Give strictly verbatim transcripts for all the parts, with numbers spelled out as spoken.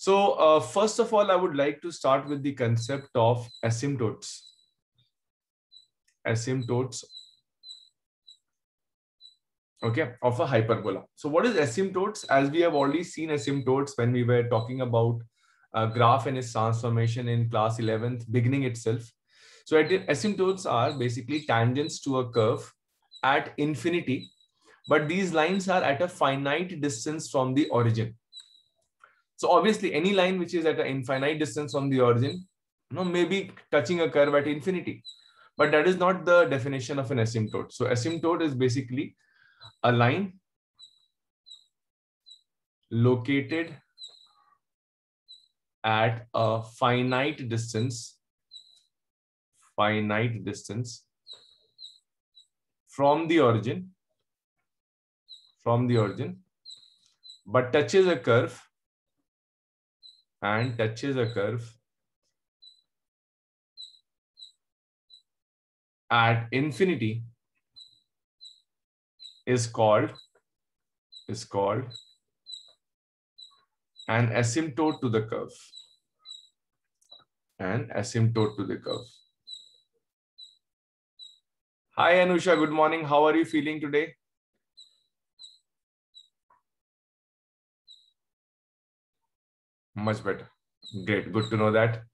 So uh, first of all, I would like to start with the concept of asymptotes. Asymptotes, okay, of a hyperbola. So what is asymptotes? As we have already seen asymptotes when we were talking about a graph and its transformation in class eleventh, beginning itself. So asymptotes are basically tangents to a curve at infinity, but these lines are at a finite distance from the origin. So obviously any line which is at an infinite distance from the origin, you know, may be touching a curve at infinity, but that is not the definition of an asymptote. So asymptote is basically a line located at a finite distance, finite distance from the origin, from the origin, but touches a curve and touches a curve at infinity is called is called an asymptote to the curve. An asymptote to the curve. Hi Anusha, good morning. How are you feeling today? Much better. Great. Good to know that.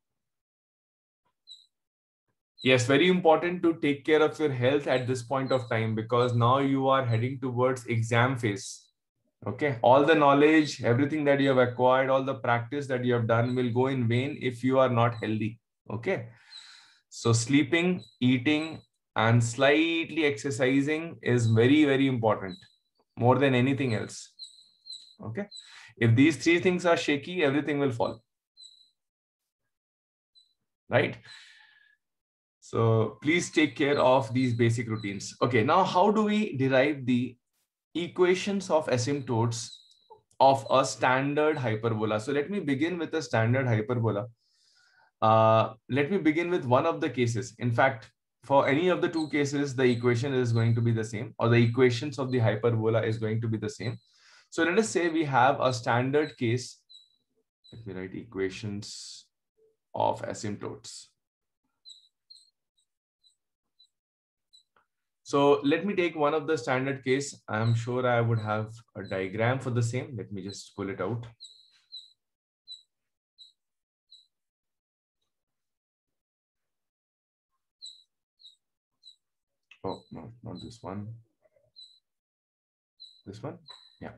Yes, very important to take care of your health at this point of time, because now you are heading towards exam phase. Okay. All the knowledge, everything that you have acquired, all the practice that you have done will go in vain if you are not healthy. Okay. So sleeping, eating, and slightly exercising is very, very important, more than anything else. Okay. If these three things are shaky, everything will fall. Right? So please take care of these basic routines. Okay, now how do we derive the equations of asymptotes of a standard hyperbola? So let me begin with a standard hyperbola. Uh, let me begin with one of the cases. In fact, for any of the two cases, the equation is going to be the same, or the equations of the hyperbola is going to be the same. So let us say we have a standard case. Let me write equations of asymptotes. So let me take one of the standard case. I'm sure I would have a diagram for the same. Let me just pull it out. Oh, no, not this one. This one? Yeah.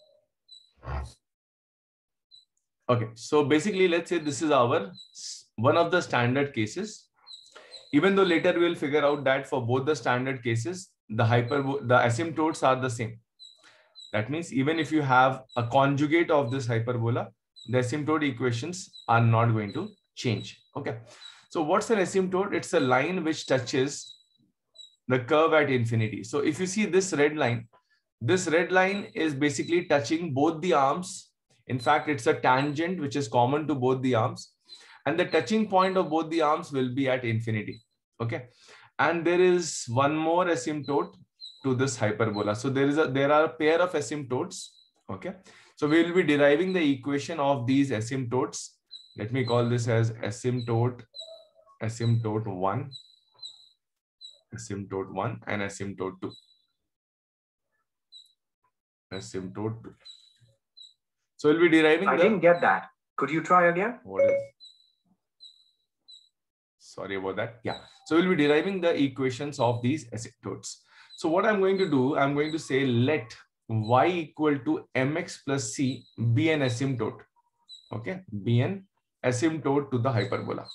Okay, so basically, let's say this is our one of the standard cases. Even though later we will figure out that for both the standard cases, the hyper the asymptotes are the same. That means even if you have a conjugate of this hyperbola, the asymptote equations are not going to change. Okay. So what's an asymptote? It's a line which touches the curve at infinity. So if you see this red line, this red line is basically touching both the arms. In fact, it's a tangent which is common to both the arms. And the touching point of both the arms will be at infinity. Okay. And there is one more asymptote to this hyperbola. So there is a there are a pair of asymptotes. Okay. So we will be deriving the equation of these asymptotes. Let me call this as asymptote, asymptote one, asymptote one, and asymptote two. Asymptote two. So we'll be deriving I the, didn't get that. Could you try again? What is? Sorry about that. Yeah. So we'll be deriving the equations of these asymptotes. So what I'm going to do, I'm going to say let y equal to mx plus c be an asymptote. Okay. Be an asymptote to the hyperbola.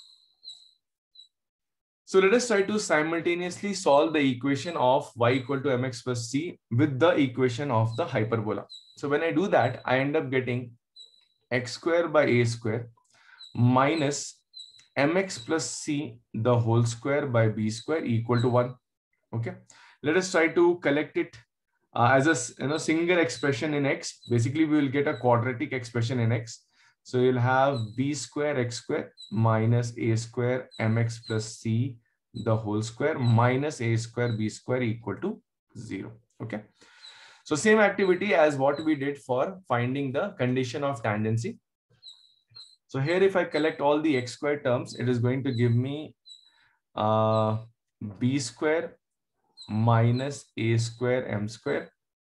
So let us try to simultaneously solve the equation of y equal to mx plus c with the equation of the hyperbola. So when I do that, I end up getting x square by a square minus mx plus c the whole square by b square equal to one. Okay. Let us try to collect it uh, as a you know, single expression in x. Basically, we will get a quadratic expression in x. So you'll have b square x square minus a square mx plus c the whole square minus a square b square equal to zero. Okay. So same activity as what we did for finding the condition of tangency. So here, if I collect all the x square terms, it is going to give me uh, b square minus a square m square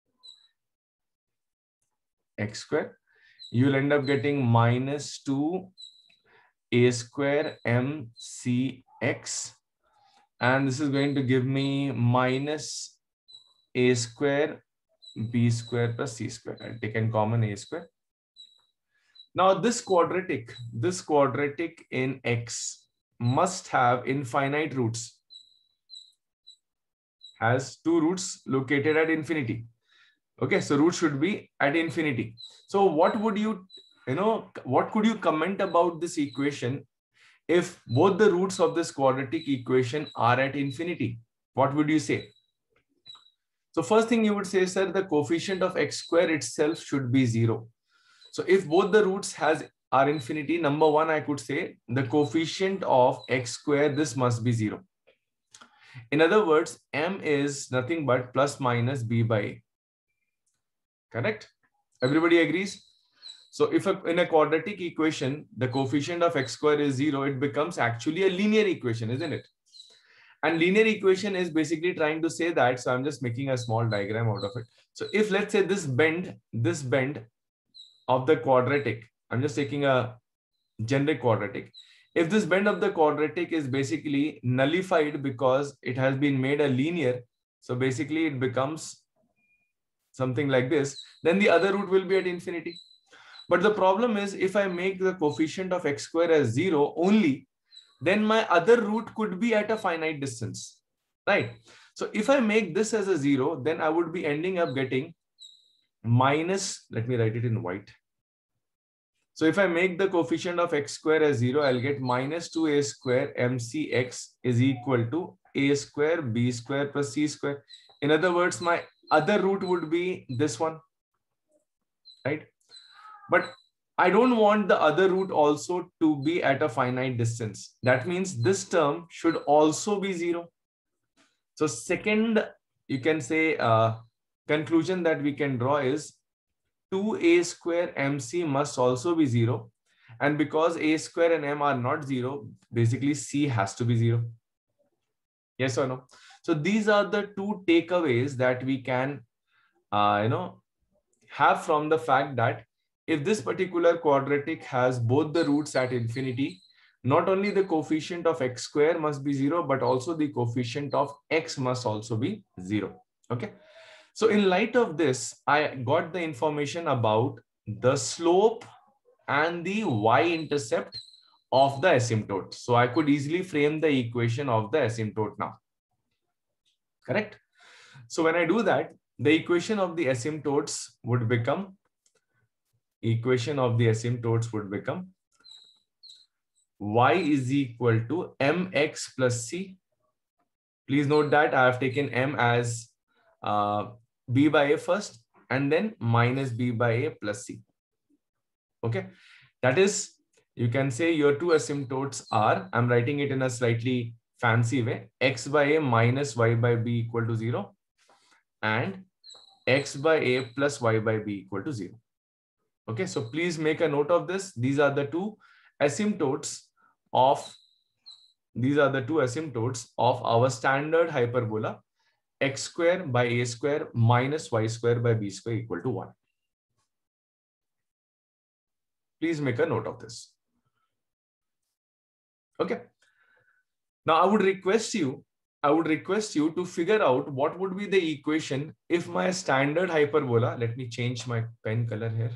x square. You'll end up getting minus two a square m c x. And this is going to give me minus a square b square plus c square. I'll take in common a square. Now this quadratic, this quadratic in x must have infinite roots. Has two roots located at infinity. Okay, so root should be at infinity. So what would you, you know, what could you comment about this equation if both the roots of this quadratic equation are at infinity? What would you say? So first thing you would say, sir, the coefficient of x square itself should be zero. So if both the roots has are infinity, number one, I could say the coefficient of x square, this must be zero. In other words, m is nothing but plus minus b by a. Correct? Everybody agrees? So if a, in a quadratic equation, the coefficient of x square is zero, it becomes actually a linear equation, isn't it? And linear equation is basically trying to say that, so I'm just making a small diagram out of it. So if let's say this bend, this bend of the quadratic, I'm just taking a generic quadratic. If this bend of the quadratic is basically nullified because it has been made a linear, so basically it becomes something like this, then the other root will be at infinity. But the problem is, if I make the coefficient of x square as zero only, then my other root could be at a finite distance, right? So if I make this as a zero, then I would be ending up getting minus, let me write it in white. So if I make the coefficient of x square as zero, I'll get minus two a square mcx is equal to a square b square plus c square. In other words, my other root would be this one, right? But I don't want the other root also to be at a finite distance. That means this term should also be zero. So second, you can say uh, conclusion that we can draw is two a square mc must also be zero. And because a square and m are not zero, basically c has to be zero. Yes or no? So these are the two takeaways that we can, uh, you know, have from the fact that if this particular quadratic has both the roots at infinity, not only the coefficient of x square must be zero, but also the coefficient of x must also be zero. Okay. So in light of this, I got the information about the slope and the y-intercept of the asymptote. So I could easily frame the equation of the asymptote now. Correct? So when I do that, the equation of the asymptotes would become, equation of the asymptotes would become y is equal to mx plus c. Please note that I have taken m as uh, b by a first and then minus b by a plus c. Okay. That is, you can say your two asymptotes are, I'm writing it in a slightly fancy way, x by a minus y by b equal to zero and x by a plus y by b equal to zero. Okay, so please make a note of this. These are the two asymptotes of, these are the two asymptotes of our standard hyperbola, x square by a square minus y square by b square equal to one. Please make a note of this. Okay. Now I would request you, I would request you to figure out what would be the equation if my standard hyperbola, let me change my pen color here.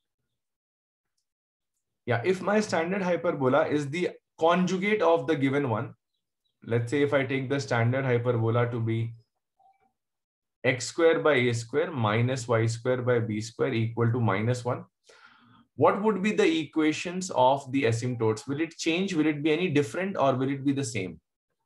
Yeah, if my standard hyperbola is the conjugate of the given one, let's say if I take the standard hyperbola to be x square by a square minus y square by b square equal to minus one, what would be the equations of the asymptotes? Will it change? Will it be any different or will it be the same?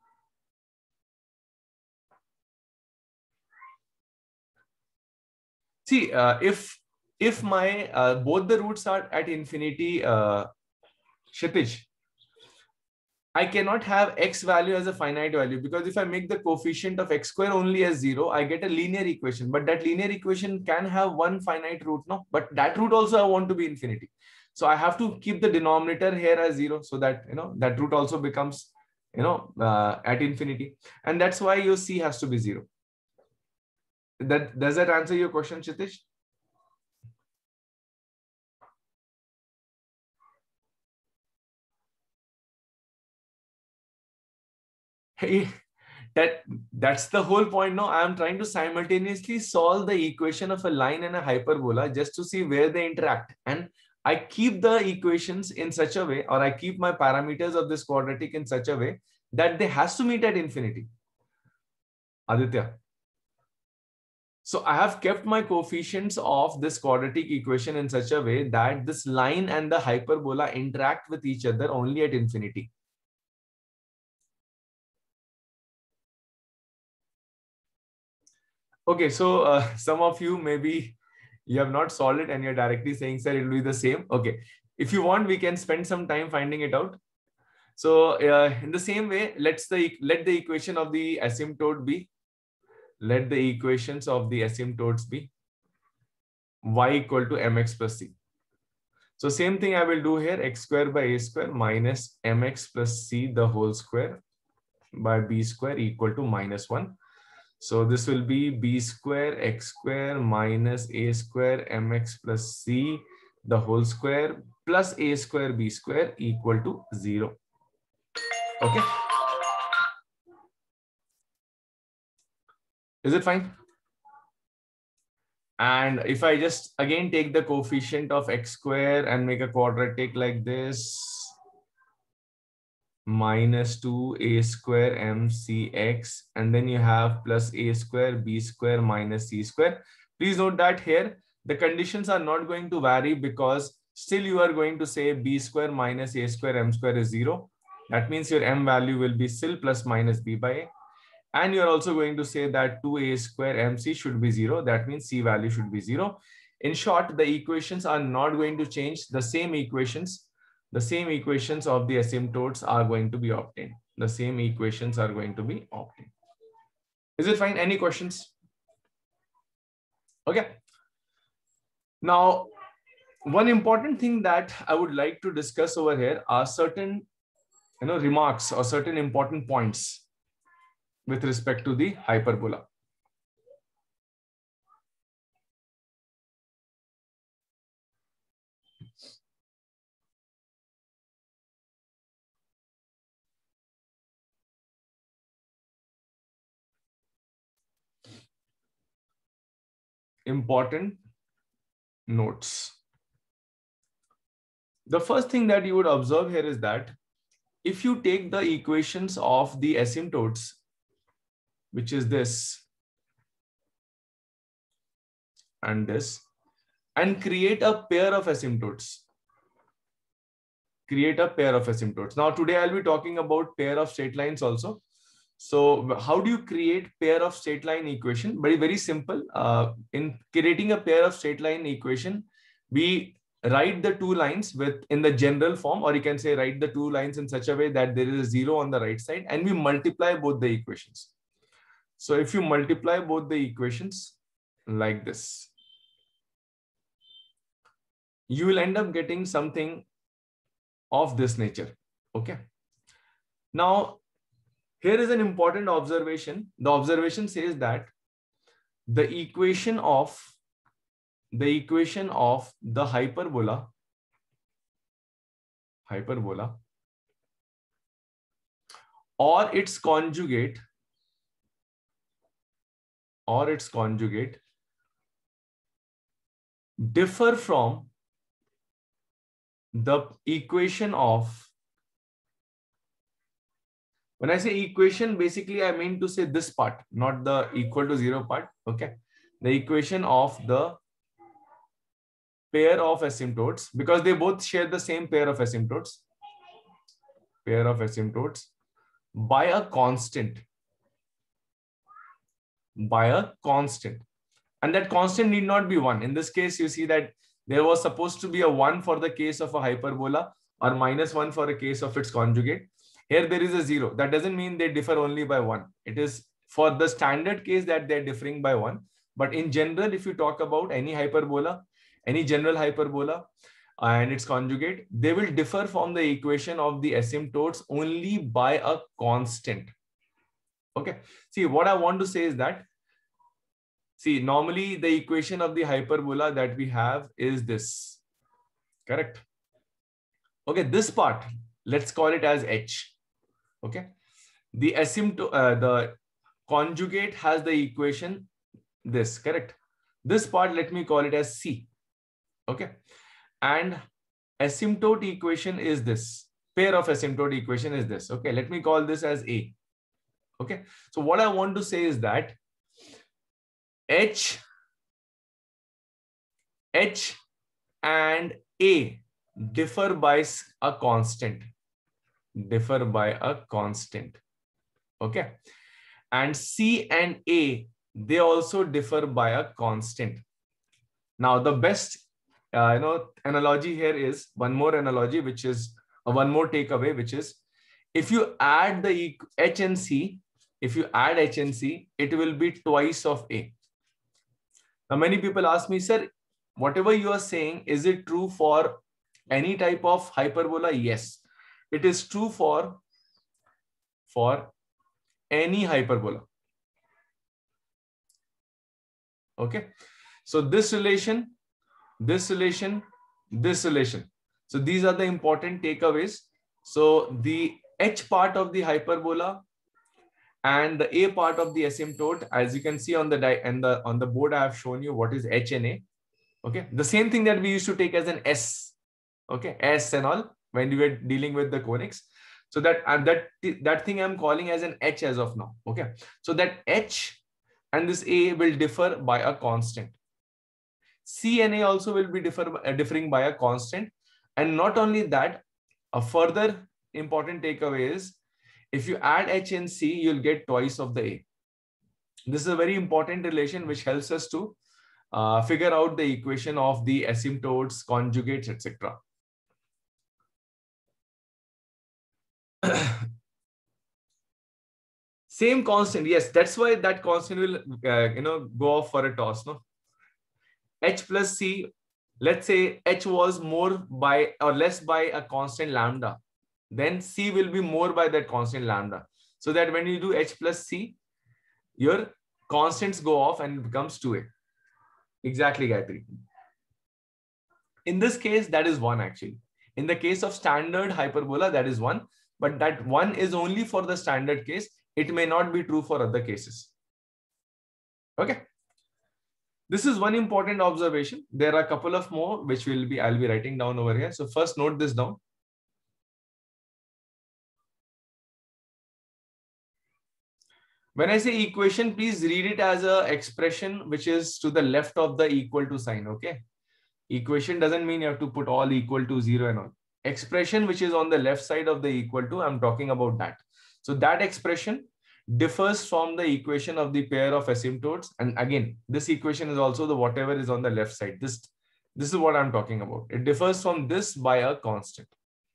See, uh, if if my uh, both the roots are at infinity, uh, Kshitij, I cannot have x value as a finite value, because if I make the coefficient of x square only as zero, I get a linear equation. But that linear equation can have one finite root, no? But that root also I want to be infinity. So I have to keep the denominator here as zero so that, you know, that root also becomes, you know, uh, at infinity. And that's why your C has to be zero. That, does that answer your question, Kshitish? Hey, that that's the whole point. No, I am trying to simultaneously solve the equation of a line and a hyperbola just to see where they interact. And I keep the equations in such a way, or I keep my parameters of this quadratic in such a way that they has to meet at infinity. Aditya. So I have kept my coefficients of this quadratic equation in such a way that this line and the hyperbola interact with each other only at infinity. Okay, so uh, some of you maybe you have not solved it and you're directly saying, sir, it will be the same. Okay, if you want, we can spend some time finding it out. So uh, in the same way, let's the let the equation of the asymptote be, let the equations of the asymptotes be y equal to mx plus c. So same thing I will do here, x square by a square minus mx plus c the whole square by b square equal to minus one. So this will be b square x square minus a square mx plus c the whole square plus a square b square equal to zero. Okay. Is it fine? And if I just again take the coefficient of x square and make a quadratic like this, minus two a square mcx, and then you have plus a square b square minus c square. Please note that here the conditions are not going to vary because still you are going to say b square minus a square m square is zero. That means your m value will be still plus minus b by a. And you're also going to say that two a square mc should be zero. That means c value should be zero. In short, the equations are not going to change. The same equations, the same equations of the asymptotes are going to be obtained. The same equations are going to be obtained. Is it fine? Any questions? Okay. Now, one important thing that I would like to discuss over here are certain, you know, remarks or certain important points with respect to the hyperbola. Important notes. The first thing that you would observe here is that if you take the equations of the asymptotes, which is this and this, and create a pair of asymptotes, create a pair of asymptotes. Now today I'll be talking about pair of straight lines also. So how do you create pair of straight line equation? Very, very simple. Uh, in creating a pair of straight line equation, we write the two lines with in the general form, or you can say write the two lines in such a way that there is a zero on the right side, and we multiply both the equations. So if you multiply both the equations like this, you will end up getting something of this nature. Okay. Now, here is an important observation. The observation says that the equation of the equation of the hyperbola, hyperbola or its conjugate, or its conjugate differ from the equation of, when I say equation, basically I mean to say this part, not the equal to zero part. Okay. The equation of the pair of asymptotes, because they both share the same pair of asymptotes, pair of asymptotes by a constant, by a constant. And that constant need not be one. In this case, you see that there was supposed to be a one for the case of a hyperbola or minus one for a case of its conjugate. Here there is a zero. That doesn't mean they differ only by one. It is for the standard case that they're differing by one. But in general, if you talk about any hyperbola, any general hyperbola, and its conjugate, they will differ from the equation of the asymptotes only by a constant. Okay. See, what I want to say is that, see, normally the equation of the hyperbola that we have is this. Correct. Okay. This part, let's call it as H. Okay. The asymptote, uh, the conjugate has the equation this. Correct. This part, let me call it as C. Okay. And asymptote equation is this. Pair of asymptote equation is this. Okay. Let me call this as A. Okay. So what I want to say is that H, H and A differ by a constant. Differ by a constant. Okay. And C and A, they also differ by a constant. Now, the best uh, you know, analogy here is one more analogy, which is uh, one more takeaway, which is if you add the H and C, if you add H and C, it will be twice of A. Now, many people ask me, sir, whatever you are saying, is it true for any type of hyperbola? Yes, it is true for, for any hyperbola. Okay. So this relation, this relation, this relation. So these are the important takeaways. So the H part of the hyperbola and the A part of the asymptote, as you can see on the di and the on the board, I have shown you what is H and A. Okay, the same thing that we used to take as an S. Okay, S and all when we were dealing with the conics. So that and that that thing I'm calling as an H as of now. Okay, so that H and this A will differ by a constant. C and A also will be differ, uh, differing by a constant. And not only that, a further important takeaway is if you add H and C, you'll get twice of the A. This is a very important relation which helps us to uh, figure out the equation of the asymptotes, conjugates, et cetera. Same constant, yes. That's why that constant will uh, you know go off for a toss, no? H plus C, let's say H was more by or less by a constant lambda, then C will be more by that constant lambda. So that when you do H plus C, your constants go off and it becomes two A. Exactly, Gayatri. In this case, that is one actually. In the case of standard hyperbola, that is one, but that one is only for the standard case. It may not be true for other cases. Okay. This is one important observation. There are a couple of more which will be I'll be writing down over here. So first note this down. When I say equation, please read it as a expression which is to the left of the equal to sign. Okay. Equation doesn't mean you have to put all equal to zero and all. Expression which is on the left side of the equal to, I'm talking about that. So that expression differs from the equation of the pair of asymptotes. And again, this equation is also the whatever is on the left side. This, this is what I'm talking about. It differs from this by a constant.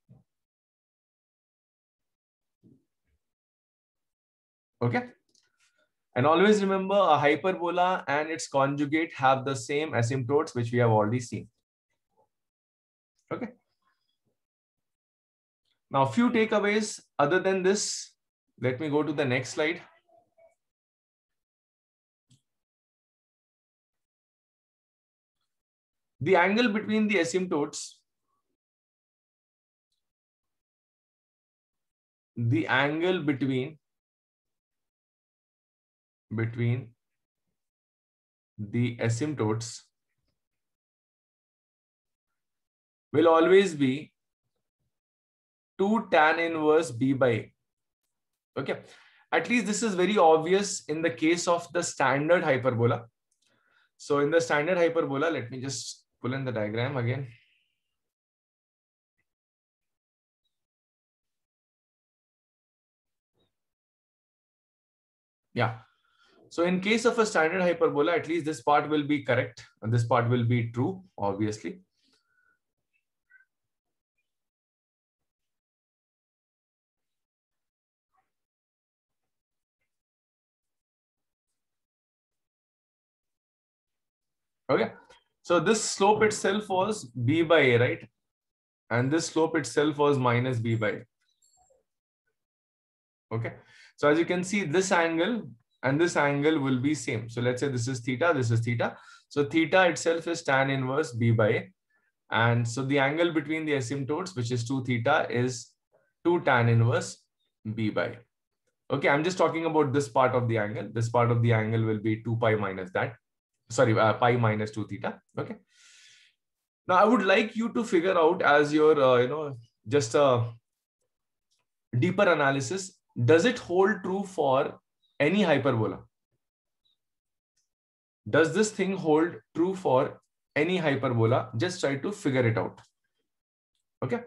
Okay. And always remember a hyperbola and its conjugate have the same asymptotes, which we have already seen. Okay. Now, a few takeaways other than this. Let me go to the next slide. The angle between the asymptotes, the angle between, between the asymptotes will always be two tan inverse B by A. Okay. At least this is very obvious in the case of the standard hyperbola. So in the standard hyperbola, let me just pull in the diagram again. Yeah. So in case of a standard hyperbola, at least this part will be correct and this part will be true, obviously. Okay. So this slope itself was b by a, right? And this slope itself was minus b by a. Okay. So as you can see, this angle and this angle will be same. So let's say this is theta, this is theta. So theta itself is tan inverse b by a. And so the angle between the asymptotes, which is two theta, is two tan inverse b by a. Okay, I'm just talking about this part of the angle. This part of the angle will be two pi minus that. Sorry, uh, pi minus two theta. Okay. Now I would like you to figure out as your, uh, you know, just a deeper analysis. Does it hold true for any hyperbola? Does this thing hold true for any hyperbola? Just try to figure it out. Okay.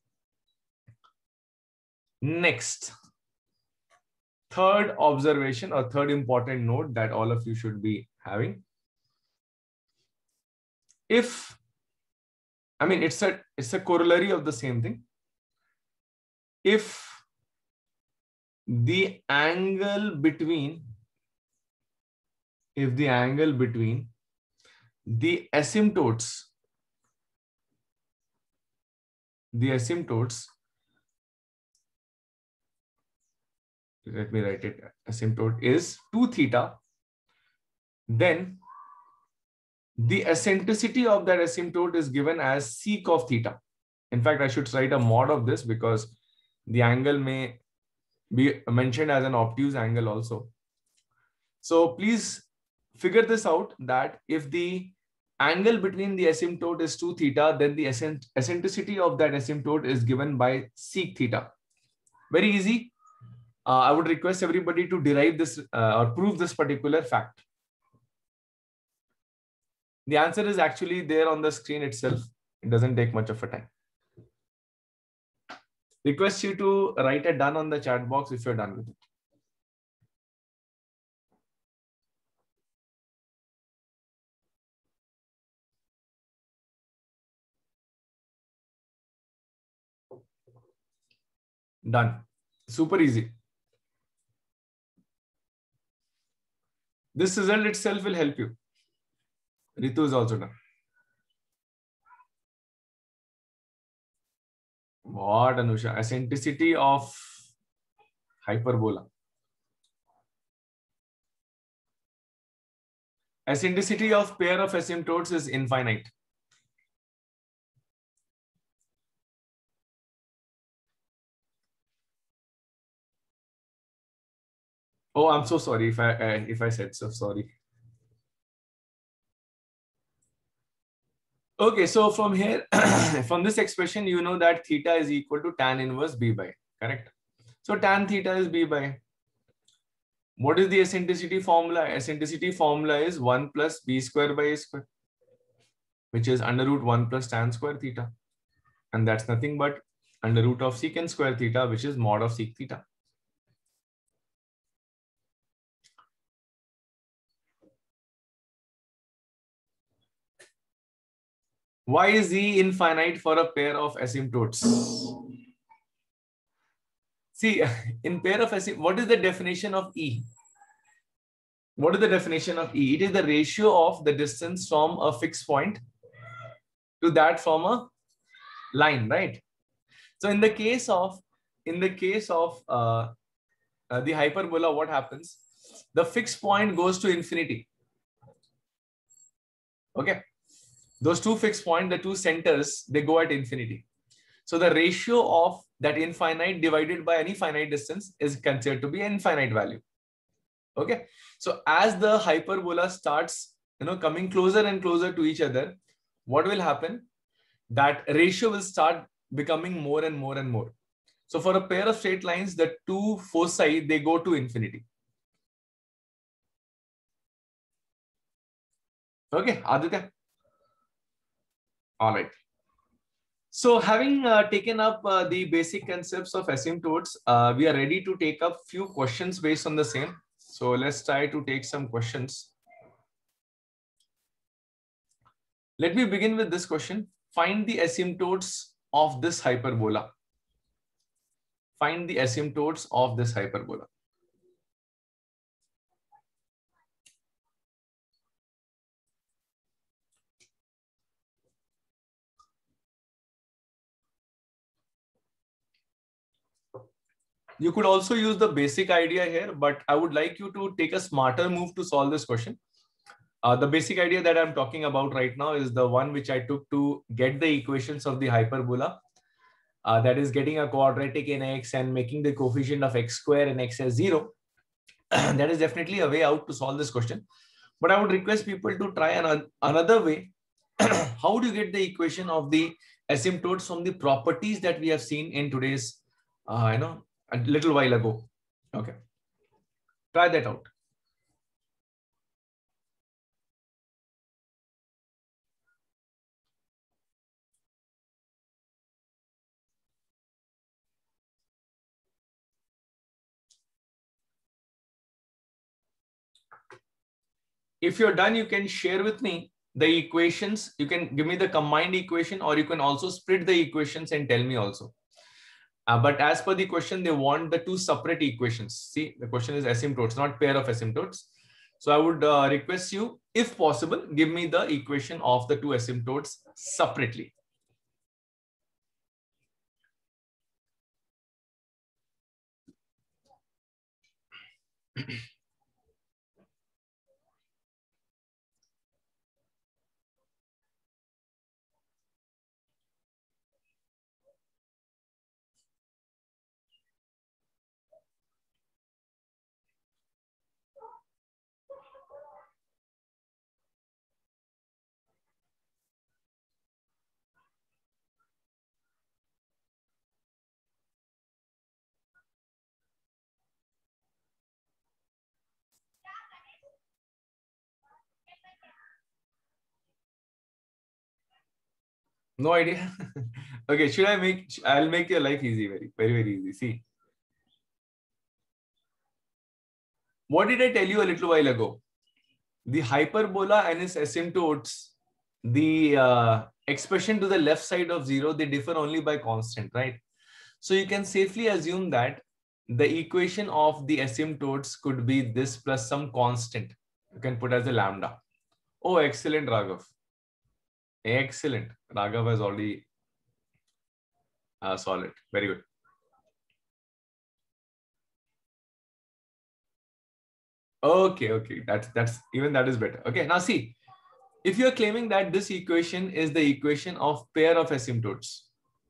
Next, third observation or third important note that all of you should be having. If, I mean, it's a, it's a corollary of the same thing. If the angle between, if the angle between the asymptotes, the asymptotes, let me write it, asymptote is two theta, then the eccentricity of that asymptote is given as sec of theta. In fact, I should write a mod of this because the angle may be mentioned as an obtuse angle also. So please figure this out, that if the angle between the asymptote is two theta, then the eccentricity of that asymptote is given by sec theta. Very easy. Uh, I would request everybody to derive this uh, or prove this particular fact. The answer is actually there on the screen itself. It doesn't take much of a time. Request you to write a done on the chat box if you're done with it. Done. Super easy. This result itself will help you. Ritu is also done. What, Anusha? Eccentricity of hyperbola. Eccentricity of pair of asymptotes is infinite. Oh, I'm so sorry if I uh, if I said so. Sorry. Okay, so from here, from this expression, you know that theta is equal to tan inverse b by, correct? So tan theta is b by. What is the eccentricity formula? Eccentricity formula is one plus b square by a square, which is under root one plus tan square theta. And that's nothing but under root of secant square theta, which is mod of sec theta. Why is E infinite for a pair of asymptotes? See, in pair of asymptotes, what is the definition of E? What is the definition of E? It is the ratio of the distance from a fixed point to that from a line, right? So in the case of, in the case of uh, uh, the hyperbola, what happens? The fixed point goes to infinity. Okay. Those two fixed points, the two centers, they go at infinity. So the ratio of that infinite divided by any finite distance is considered to be an infinite value. Okay. So as the hyperbola starts, you know, coming closer and closer to each other, what will happen? That ratio will start becoming more and more and more. So for a pair of straight lines, the two foci, they go to infinity. Okay, Aditya. All right. So having uh, taken up uh, the basic concepts of asymptotes, uh, we are ready to take up few questions based on the same. So let's try to take some questions. Let me begin with this question. Find the asymptotes of this hyperbola. Find the asymptotes of this hyperbola. You could also use the basic idea here, but I would like you to take a smarter move to solve this question. Uh, the basic idea that I'm talking about right now is the one which I took to get the equations of the hyperbola. Uh, that is getting a quadratic in x and making the coefficient of x square and x as zero. That is definitely a way out to solve this question. But I would request people to try an, another way. How do you get the equation of the asymptotes from the properties that we have seen in today's, uh, you know, a little while ago? Okay. Try that out. If you're done, you can share with me the equations. You can give me the combined equation, or you can also split the equations and tell me also. Uh, but as per the question, they want the two separate equations. See, the question is asymptotes, not pair of asymptotes. So I would uh, request you, if possible, give me the equation of the two asymptotes separately. No idea. Okay, should I make, I'll make your life easy, very, very, very easy. See, what did I tell you a little while ago? The hyperbola and its asymptotes, the uh, expression to the left side of zero, they differ only by constant, right? So you can safely assume that the equation of the asymptotes could be this plus some constant. You can put as a lambda. Oh, excellent, Raghav. Excellent. Raghav has already uh, solved it. Very good. Okay, okay. That's that's even that is better. Okay, now see, if you are claiming that this equation is the equation of pair of asymptotes,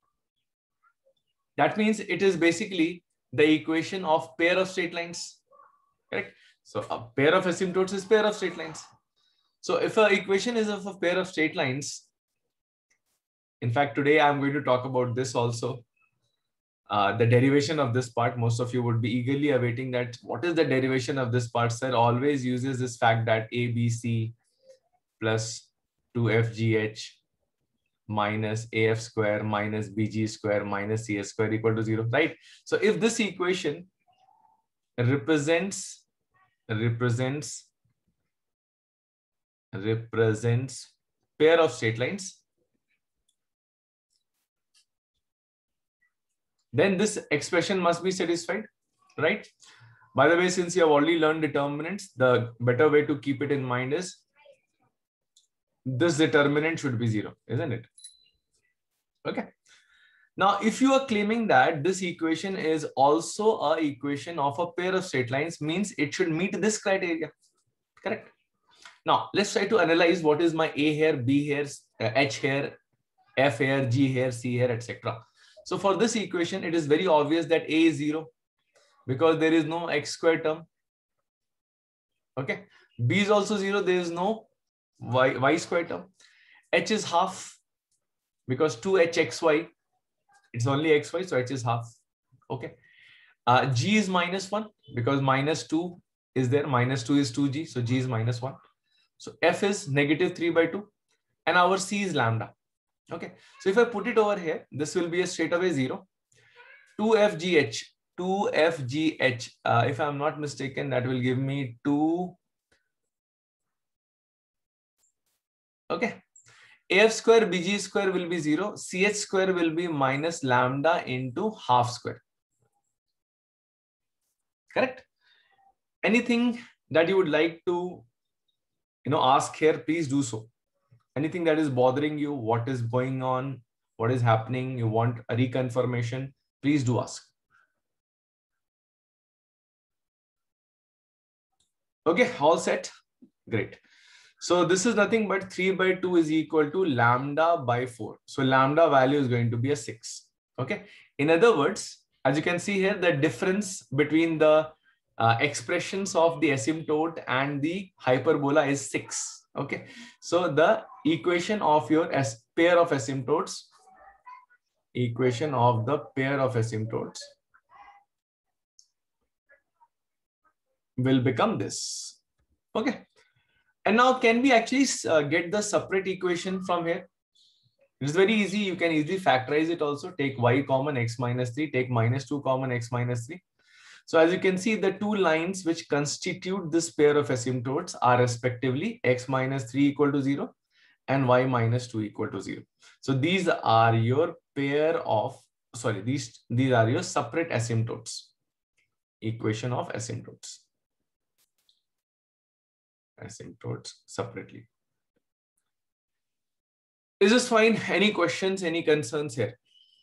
that means it is basically the equation of pair of straight lines. Correct? So a pair of asymptotes is pair of straight lines. So if an equation is of a pair of straight lines, in fact, today I'm going to talk about this also. Uh, the derivation of this part, most of you would be eagerly awaiting that. What is the derivation of this part, sir? Always uses this fact that A B C plus two F G H minus A F square minus B G square minus C S square equal to zero, right? So if this equation represents, represents, represents pair of straight lines, then this expression must be satisfied, right? By the way, since you have already learned determinants, the better way to keep it in mind is this determinant should be zero, isn't it? Okay. Now, if you are claiming that this equation is also a equation of a pair of straight lines, means it should meet this criteria, correct? Now, let's try to analyze what is my A here, B here, uh, H here, F here, G here, C here, et cetera. So for this equation, it is very obvious that A is zero because there is no x square term. Okay. B is also zero. There is no y, y square term. H is half because two h xy. It's only xy, so h is half. Okay. Uh, G is minus one because minus two is there. Minus two is two G. So G is minus one. So F is negative three by two. And our C is lambda. Okay, so if I put it over here, this will be a straight away zero. two F G H, two F G H. Uh, if I'm not mistaken, that will give me two. Okay, A F square B G square will be zero. C H square will be minus lambda into half square. Correct? Anything that you would like to, you know, ask here, please do so. Anything that is bothering you, what is going on, what is happening, you want a reconfirmation, please do ask. Okay, all set. Great. So this is nothing but three by two is equal to lambda by four. So lambda value is going to be a six. Okay. In other words, as you can see here, the difference between the uh, expressions of the asymptote and the hyperbola is six. Okay. So the equation of your as pair of asymptotes, equation of the pair of asymptotes will become this. Okay. And now can we actually uh, get the separate equation from here? It's very easy. You can easily factorize it also. Take y common x minus three, take minus two common x minus three. So as you can see, the two lines which constitute this pair of asymptotes are respectively x minus three equal to zero and y minus two equal to zero. So these are your pair of, sorry, these, these are your separate asymptotes. Equation of asymptotes. Asymptotes separately. Is this fine? Any questions, any concerns here?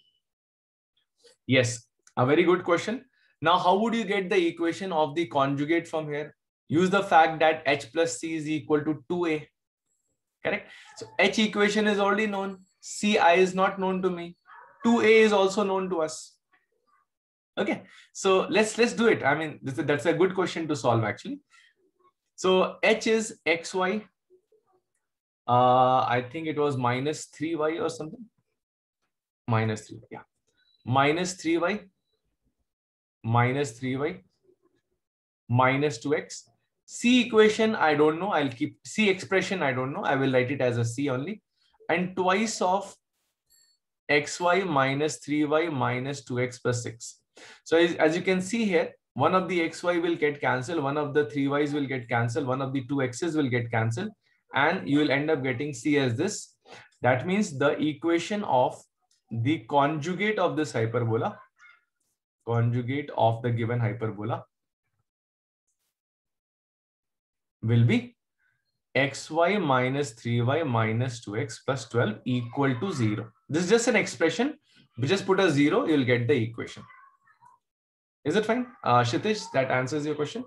Yes, a very good question. Now, how would you get the equation of the conjugate from here? Use the fact that h plus c is equal to two a. Correct? So h equation is already known. Ci is not known to me. two a is also known to us. Okay, so let's let's do it. I mean, this is, that's a good question to solve actually. So h is xy. Uh, I think it was minus three y or something. Minus three, yeah. Minus three y, minus three y, minus two x. C equation, I don't know. I'll keep C expression, I don't know. I will write it as a C only. And twice of xy minus three y minus two x plus six. So as, as you can see here, one of the xy will get cancelled, one of the three y's will get cancelled, one of the two x's will get cancelled, and you will end up getting C as this. That means the equation of the conjugate of this hyperbola, conjugate of the given hyperbola will be xy minus three y minus two x plus twelve equal to zero. This is just an expression. We just put a zero, you'll get the equation. Is it fine? Uh, Kshitij, that answers your question.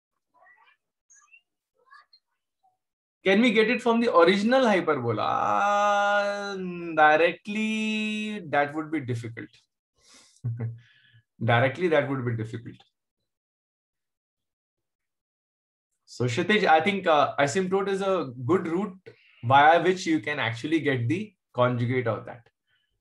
Can we get it from the original hyperbola? Uh, directly, that would be difficult. Directly, that would be difficult. So Kshitij, I think uh, asymptote is a good route via which you can actually get the conjugate of that.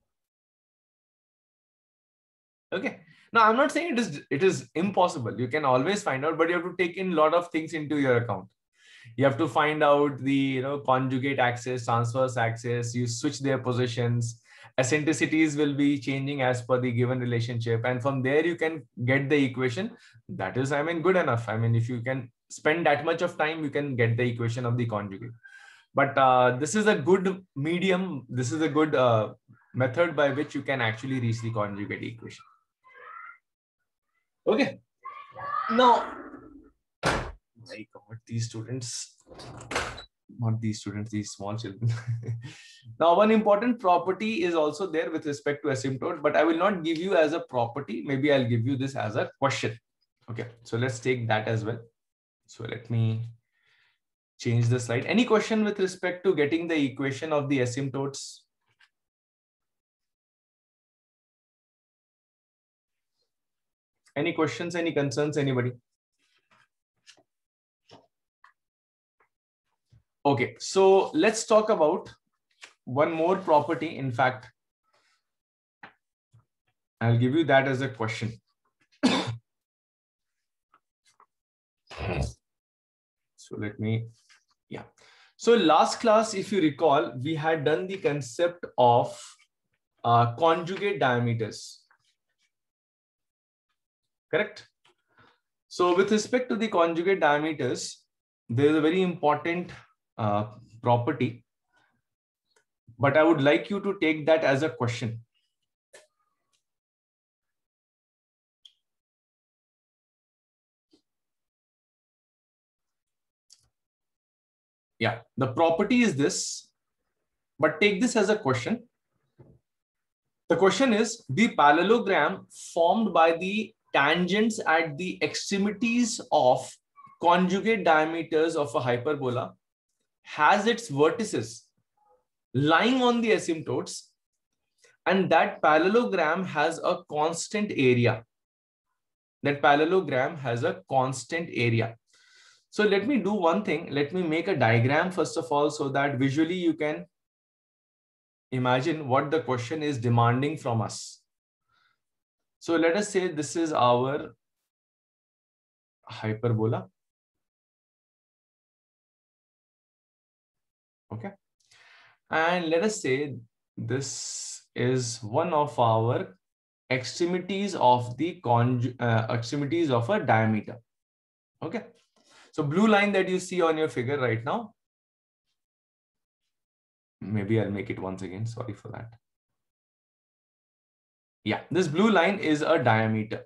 Okay. Now, I'm not saying it is it is impossible. You can always find out, but you have to take in a lot of things into your account. You have to find out the you know conjugate axis, transverse axis. You switch their positions. Eccentricities will be changing as per the given relationship, and from there you can get the equation. That is, I mean, good enough. I mean, if you can spend that much of time, you can get the equation of the conjugate. But uh, this is a good medium. This is a good uh, method by which you can actually reach the conjugate equation. Okay. Now, my God, these students, not these students, these small children. Now, one important property is also there with respect to asymptote, but I will not give you as a property. Maybe I'll give you this as a question. Okay. So let's take that as well. So let me change the slide. Any question with respect to getting the equation of the asymptotes? Any questions, any concerns, anybody? Okay, so let's talk about one more property. In fact, I'll give you that as a question. So let me, yeah. So last class, if you recall, we had done the concept of uh, conjugate diameters. Correct? So with respect to the conjugate diameters, there is a very important uh, property, but I would like you to take that as a question. Yeah, the property is this, but take this as a question. The question is the parallelogram formed by the tangents at the extremities of conjugate diameters of a hyperbola has its vertices lying on the asymptotes, and that parallelogram has a constant area. That parallelogram has a constant area. So let me do one thing. Let me make a diagram first of all, so that visually you can imagine what the question is demanding from us. So let us say this is our hyperbola. Okay. And let us say this is one of our extremities of the conj uh, extremities of a diameter. Okay. So blue line that you see on your figure right now, maybe I'll make it once again. Sorry for that. Yeah, this blue line is a diameter.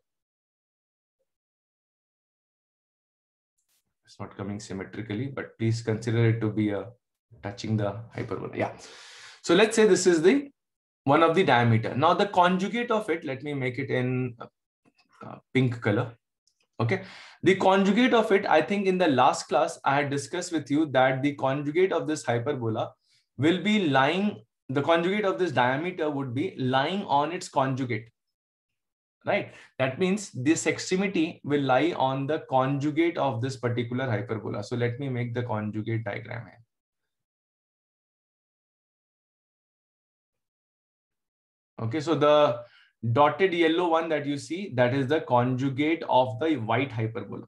It's not coming symmetrically, but please consider it to be a touching the hyperbola. Yeah. So let's say this is the one of the diameter. Now the conjugate of it, let me make it in uh, pink color. Okay. The conjugate of it, I think in the last class, I had discussed with you that the conjugate of this hyperbola will be lying, the conjugate of this diameter would be lying on its conjugate, right? That means this extremity will lie on the conjugate of this particular hyperbola. So let me make the conjugate diagram here. Okay, so the dotted yellow one that you see, that is the conjugate of the white hyperbola.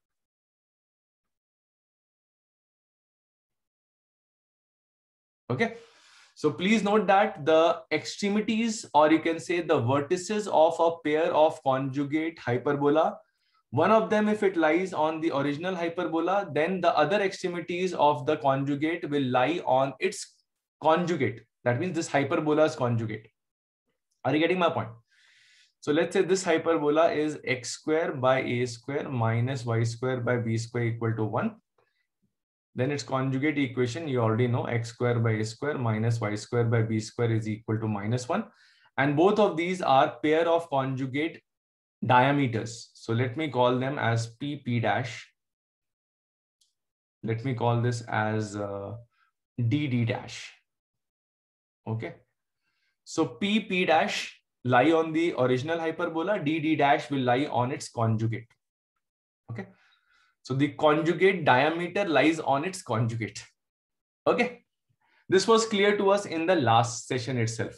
Okay, so please note that the extremities, or you can say the vertices of a pair of conjugate hyperbola, one of them, if it lies on the original hyperbola, then the other extremities of the conjugate will lie on its conjugate. That means this hyperbola's conjugate. Are you getting my point? So let's say this hyperbola is x square by a square minus y square by b square equal to one. Then its conjugate equation, you already know, x square by a square minus y square by b square is equal to minus one. And both of these are pair of conjugate diameters. So let me call them as P, P dash. Let me call this as uh, D, D dash. Okay. So P, P dash lie on the original hyperbola, D, D dash will lie on its conjugate. Okay. So the conjugate diameter lies on its conjugate. Okay. This was clear to us in the last session itself.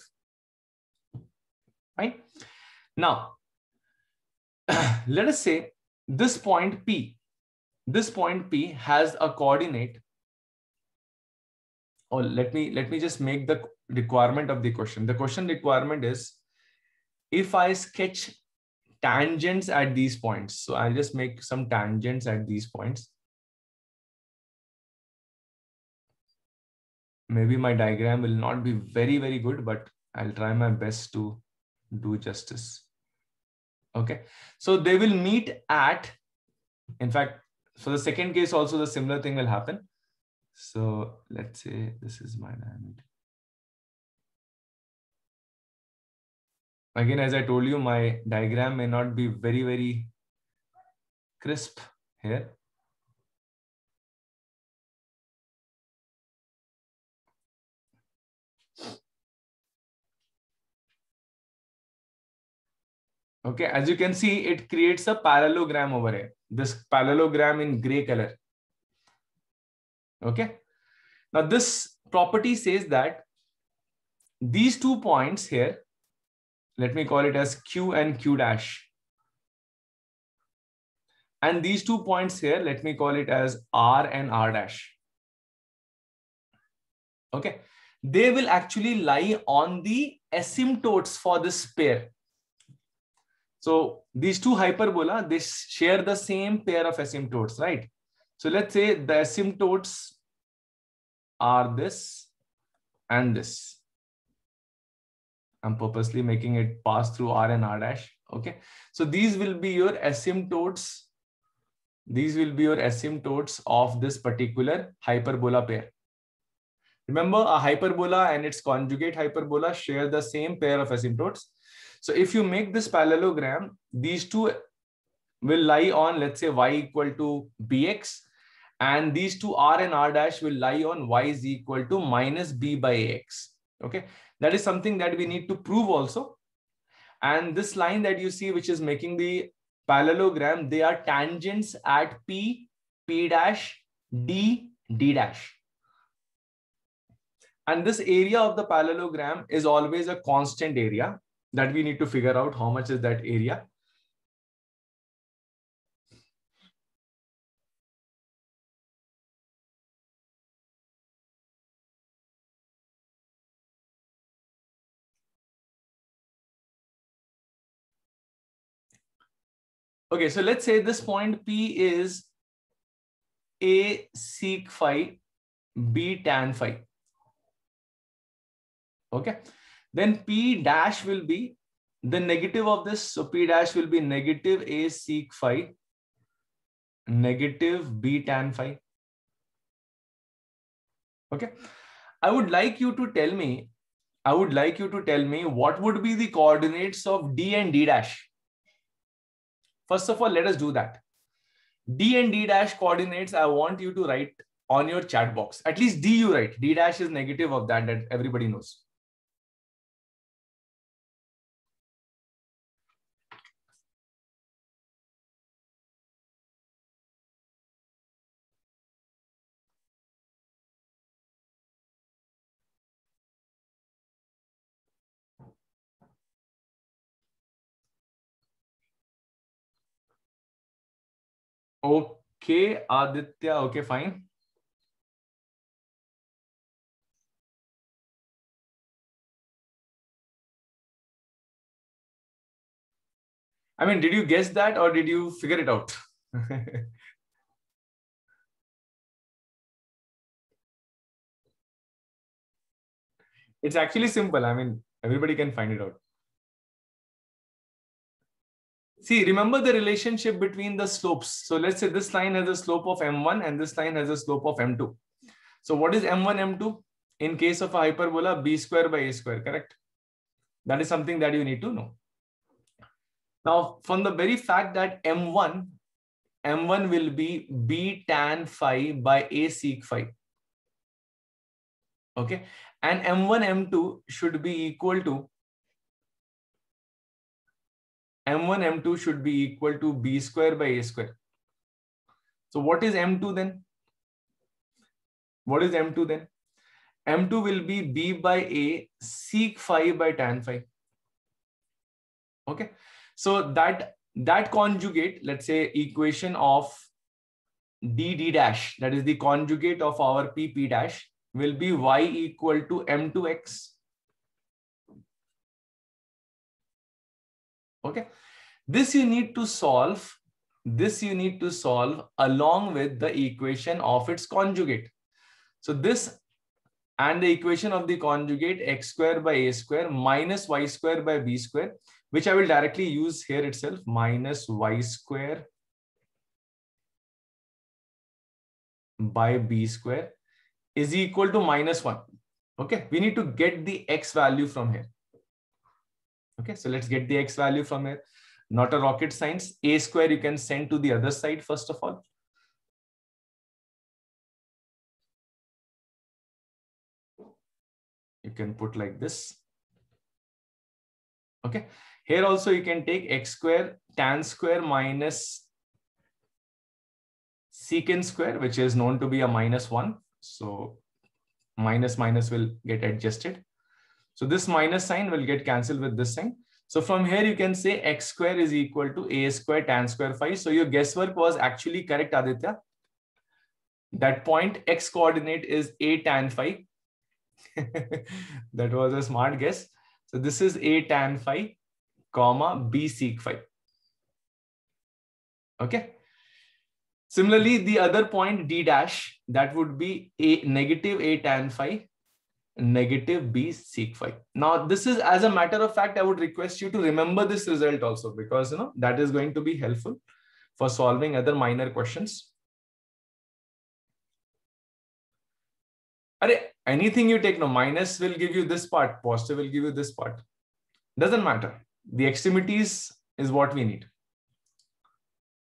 Right? Now, let us say this point P, this point P has a coordinate. Or let me, let me just make the requirement of the question. The question requirement is, if I sketch tangents at these points. So I'll just make some tangents at these points. Maybe my diagram will not be very, very good, but I'll try my best to do justice. Okay. So they will meet at, in fact, for the second case also the similar thing will happen. So let's say this is my diameter. Again, as I told you, my diagram may not be very, very crisp here. Okay, as you can see, it creates a parallelogram over here. This parallelogram in gray color. Okay. Now this property says that these two points here, let me call it as Q and Q dash. And these two points here, let me call it as R and R dash. Okay. They will actually lie on the asymptotes for this pair. So these two hyperbola, they share the same pair of asymptotes, right? So let's say the asymptotes are this and this. I'm purposely making it pass through R and R dash. Okay. So these will be your asymptotes. These will be your asymptotes of this particular hyperbola pair. Remember, a hyperbola and its conjugate hyperbola share the same pair of asymptotes. So if you make this parallelogram, these two will lie on, let's say, y equal to bx, and these two r and r dash will lie on y is equal to minus b by ax. Okay, that is something that we need to prove also. And this line that you see, which is making the parallelogram, they are tangents at p, p dash, d, d dash. And this area of the parallelogram is always a constant area that we need to figure out how much is that area. Okay, so let's say this point P is A sec phi, B tan phi. Okay, then P dash will be the negative of this. So P dash will be negative A sec phi, negative B tan phi. Okay, I would like you to tell me, I would like you to tell me what would be the coordinates of D and D dash. First of all, let us do that. D and D dash coordinates, I want you to write on your chat box. At least D you write. D dash is negative of that, that everybody knows. Okay, Aditya, okay, fine. I mean, did you guess that or did you figure it out? It's actually simple. I mean, everybody can find it out. See, remember the relationship between the slopes. So let's say this line has a slope of m one and this line has a slope of m two. So what is m one, m two? In case of a hyperbola, b square by a square, correct? That is something that you need to know. Now, from the very fact that m one, m one will be b tan phi by a sec phi. Okay. And m one, m two should be equal to m one, m two should be equal to b square by a square. So what is m two then? What is m two then? m two will be b by a sec phi by tan phi. Okay. So that, that conjugate, let's say equation of d d dash, that is the conjugate of our p p dash, will be y equal to m two x. Okay. This you need to solve. This you need to solve along with the equation of its conjugate. So this and the equation of the conjugate x square by a square minus y square by b square, which I will directly use here itself, minus y square by b square is equal to minus one. Okay, we need to get the x value from here. Okay, so let's get the x value from here. Not a rocket science. A square you can send to the other side first of all. You can put like this. Okay, here also you can take x square tan square minus secant square, which is known to be a minus one. So minus minus will get adjusted. So this minus sign will get cancelled with this sign. So from here you can say x square is equal to a square tan square phi. So your guesswork was actually correct, Aditya. That point x coordinate is a tan phi. That was a smart guess. So this is a tan phi, comma b sec phi. Okay. Similarly, the other point d dash, that would be a negative a tan phi, negative b sec phi. Now, this is, as a matter of fact, I would request you to remember this result also, because you know that is going to be helpful for solving other minor questions. Are anything you take, no, minus will give you this part, positive will give you this part. Doesn't matter. The extremities is what we need.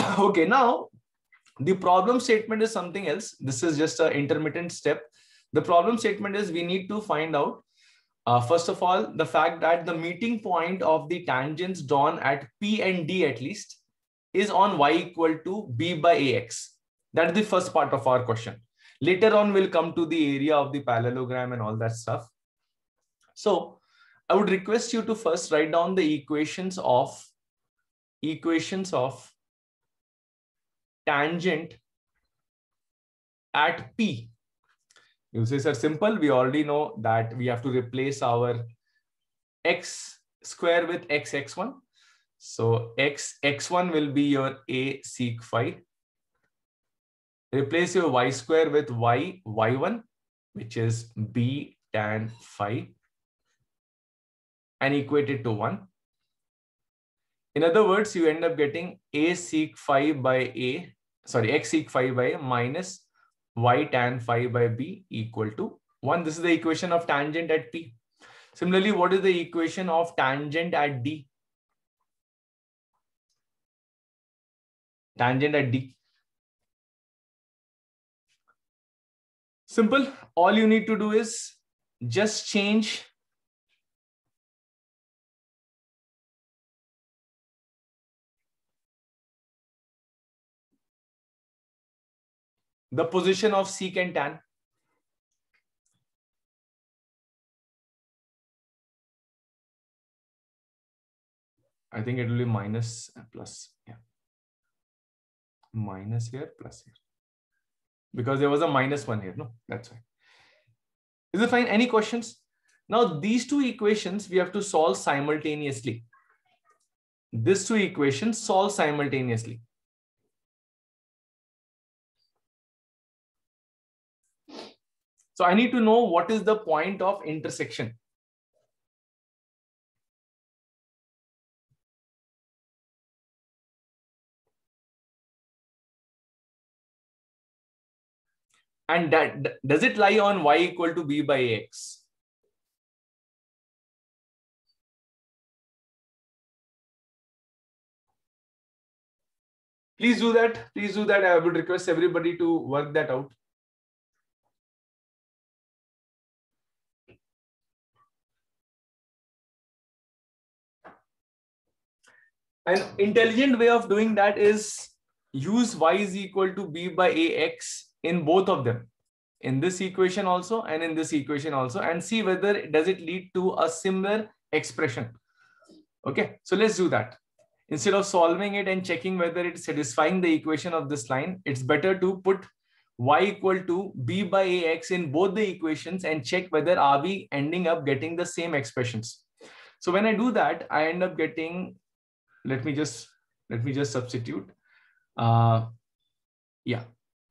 Okay, now the problem statement is something else. This is just an intermittent step. The problem statement is we need to find out, uh, first of all, the fact that the meeting point of the tangents drawn at P and D at least is on y equal to b by ax. That is the first part of our question. Later on, we'll come to the area of the parallelogram and all that stuff. So I would request you to first write down the equations of equations of tangent at P. You say, sir, simple. We already know that we have to replace our x square with x x1. So x x1 will be your a sec phi. Replace your y square with y y1, which is b tan phi, and equate it to one. In other words, you end up getting a sec phi by a, sorry, x sec phi by minus y tan phi by b equal to one. This is the equation of tangent at P. Similarly, what is the equation of tangent at D? Tangent at D. Simple. All you need to do is just change the position of sec and tan. I think it will be minus plus. Yeah. Minus here, plus here. Because there was a minus one here. No, that's why. Is it fine? Any questions? Now, these two equations we have to solve simultaneously. These two equations solve simultaneously. So I need to know what is the point of intersection. And that, does it lie on y equal to b by ax? Please do that. Please do that. I would request everybody to work that out. An intelligent way of doing that is use y is equal to b by ax in both of them, in this equation also and in this equation also, and see whether does it lead to a similar expression. Okay, so let's do that. Instead of solving it and checking whether it's satisfying the equation of this line, it's better to put y equal to b by ax in both the equations and check whether are we ending up getting the same expressions. So when I do that, I end up getting, let me just let me just substitute. Uh, yeah.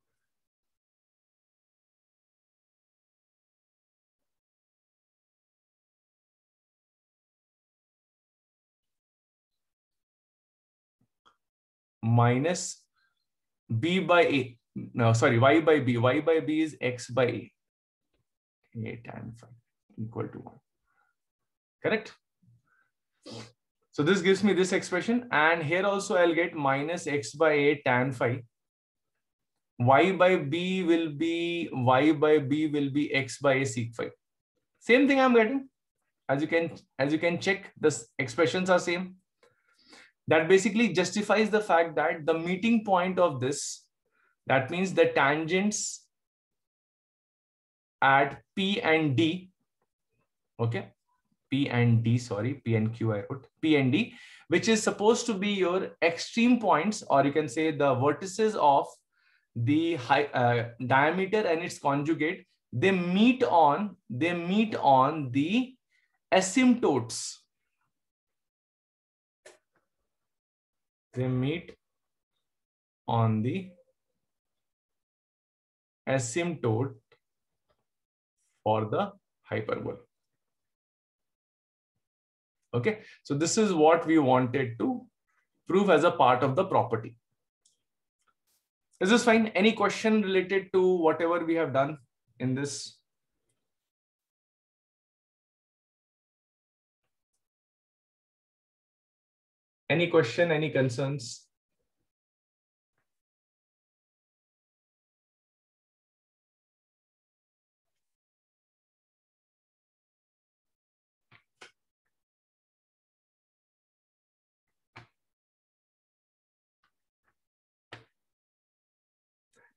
Minus b by a. No, sorry, y by b. Y by b is x by a. A tan phi equal to one. Correct? So this gives me this expression, and here also I'll get minus x by a tan phi. Y by b will be y by b will be x by a sec phi. Same thing I'm getting. As you can as you can check, the expressions are same. That basically justifies the fact that the meeting point of this, that means the tangents at P and D, okay, P and D, sorry, P and Q I wrote, P and D, which is supposed to be your extreme points, or you can say the vertices of the high, uh, diameter and its conjugate, they meet on, they meet on the asymptotes. They meet on the asymptote for the hyperbola. Okay, so this is what we wanted to prove as a part of the property. Is this fine? Any question related to whatever we have done in this? Any question, any concerns?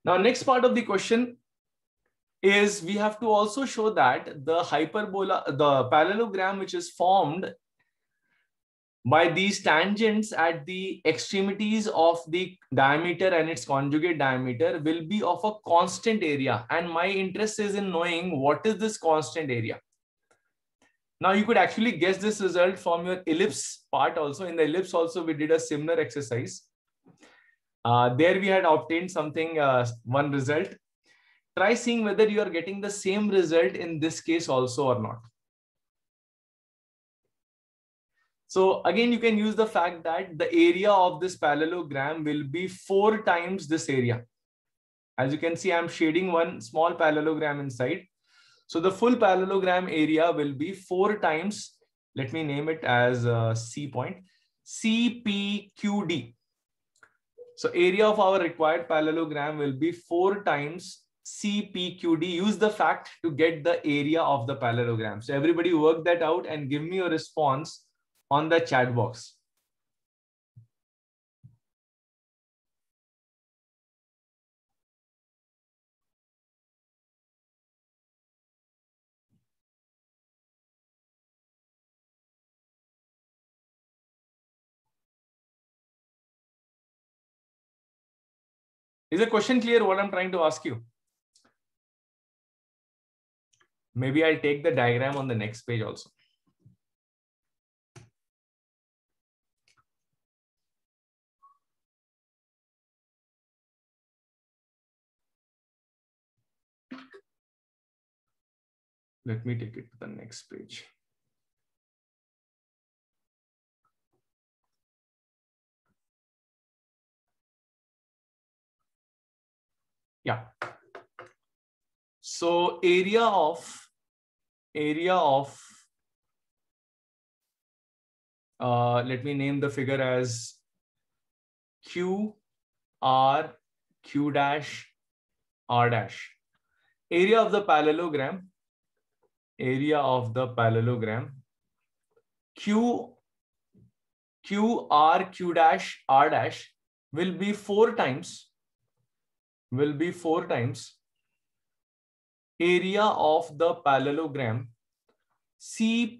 Now, next part of the question is we have to also show that the hyperbola, the parallelogram which is formed by these tangents at the extremities of the diameter and its conjugate diameter will be of a constant area. And my interest is in knowing what is this constant area. Now you could actually guess this result from your ellipse part also. In the ellipse also, we did a similar exercise. Uh, there we had obtained something, uh, one result. Try seeing whether you are getting the same result in this case also or not. So again, you can use the fact that the area of this parallelogram will be four times this area. As you can see, I'm shading one small parallelogram inside. So the full parallelogram area will be four times, let me name it as a C point, C P Q D. So area of our required parallelogram will be four times C P Q D. Use the fact to get the area of the parallelogram. So everybody work that out and give me a response on the chat box. Is the question clear what I'm trying to ask you? Maybe I'll take the diagram on the next page also. Let me take it to the next page. Yeah. So area of area of uh, let me name the figure as Q R Q dash R dash. Area of the parallelogram. Area of the parallelogram. Q Q R Q dash R dash will be four times. Will be four times area of the parallelogram C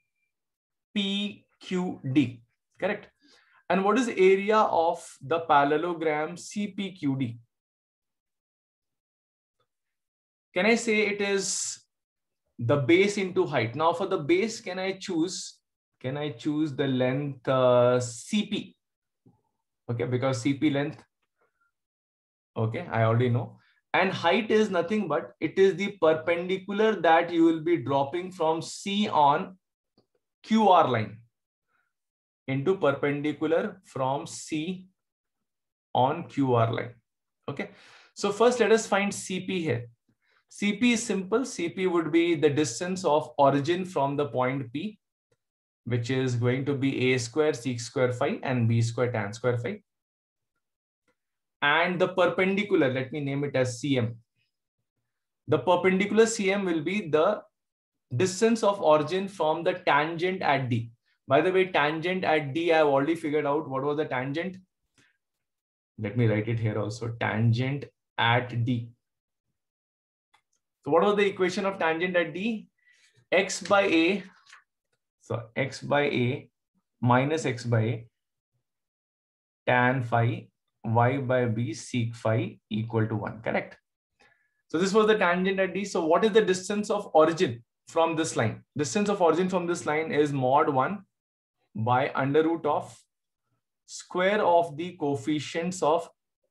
P Q D, correct? And what is area of the parallelogram C P Q D? Can I say it is the base into height? Now for the base, can I choose, can I choose the length uh, C P? Okay, because C P length, okay, I already know. And height is nothing but it is the perpendicular that you will be dropping from C on Q R line into perpendicular from C on Q R line. Okay. So first let us find C P here. C P is simple. C P would be the distance of origin from the point P, which is going to be a square sec square phi and b square tan square phi. And the perpendicular, let me name it as C M. The perpendicular C M will be the distance of origin from the tangent at D. By the way, tangent at D, I have already figured out what was the tangent. Let me write it here also, tangent at D. So what was the equation of tangent at D? X by A, so X by A minus X by A tan phi y by b sec phi equal to one, correct? So this was the tangent at D. So what is the distance of origin from this line? Distance of origin from this line is mod one by under root of square of the coefficients of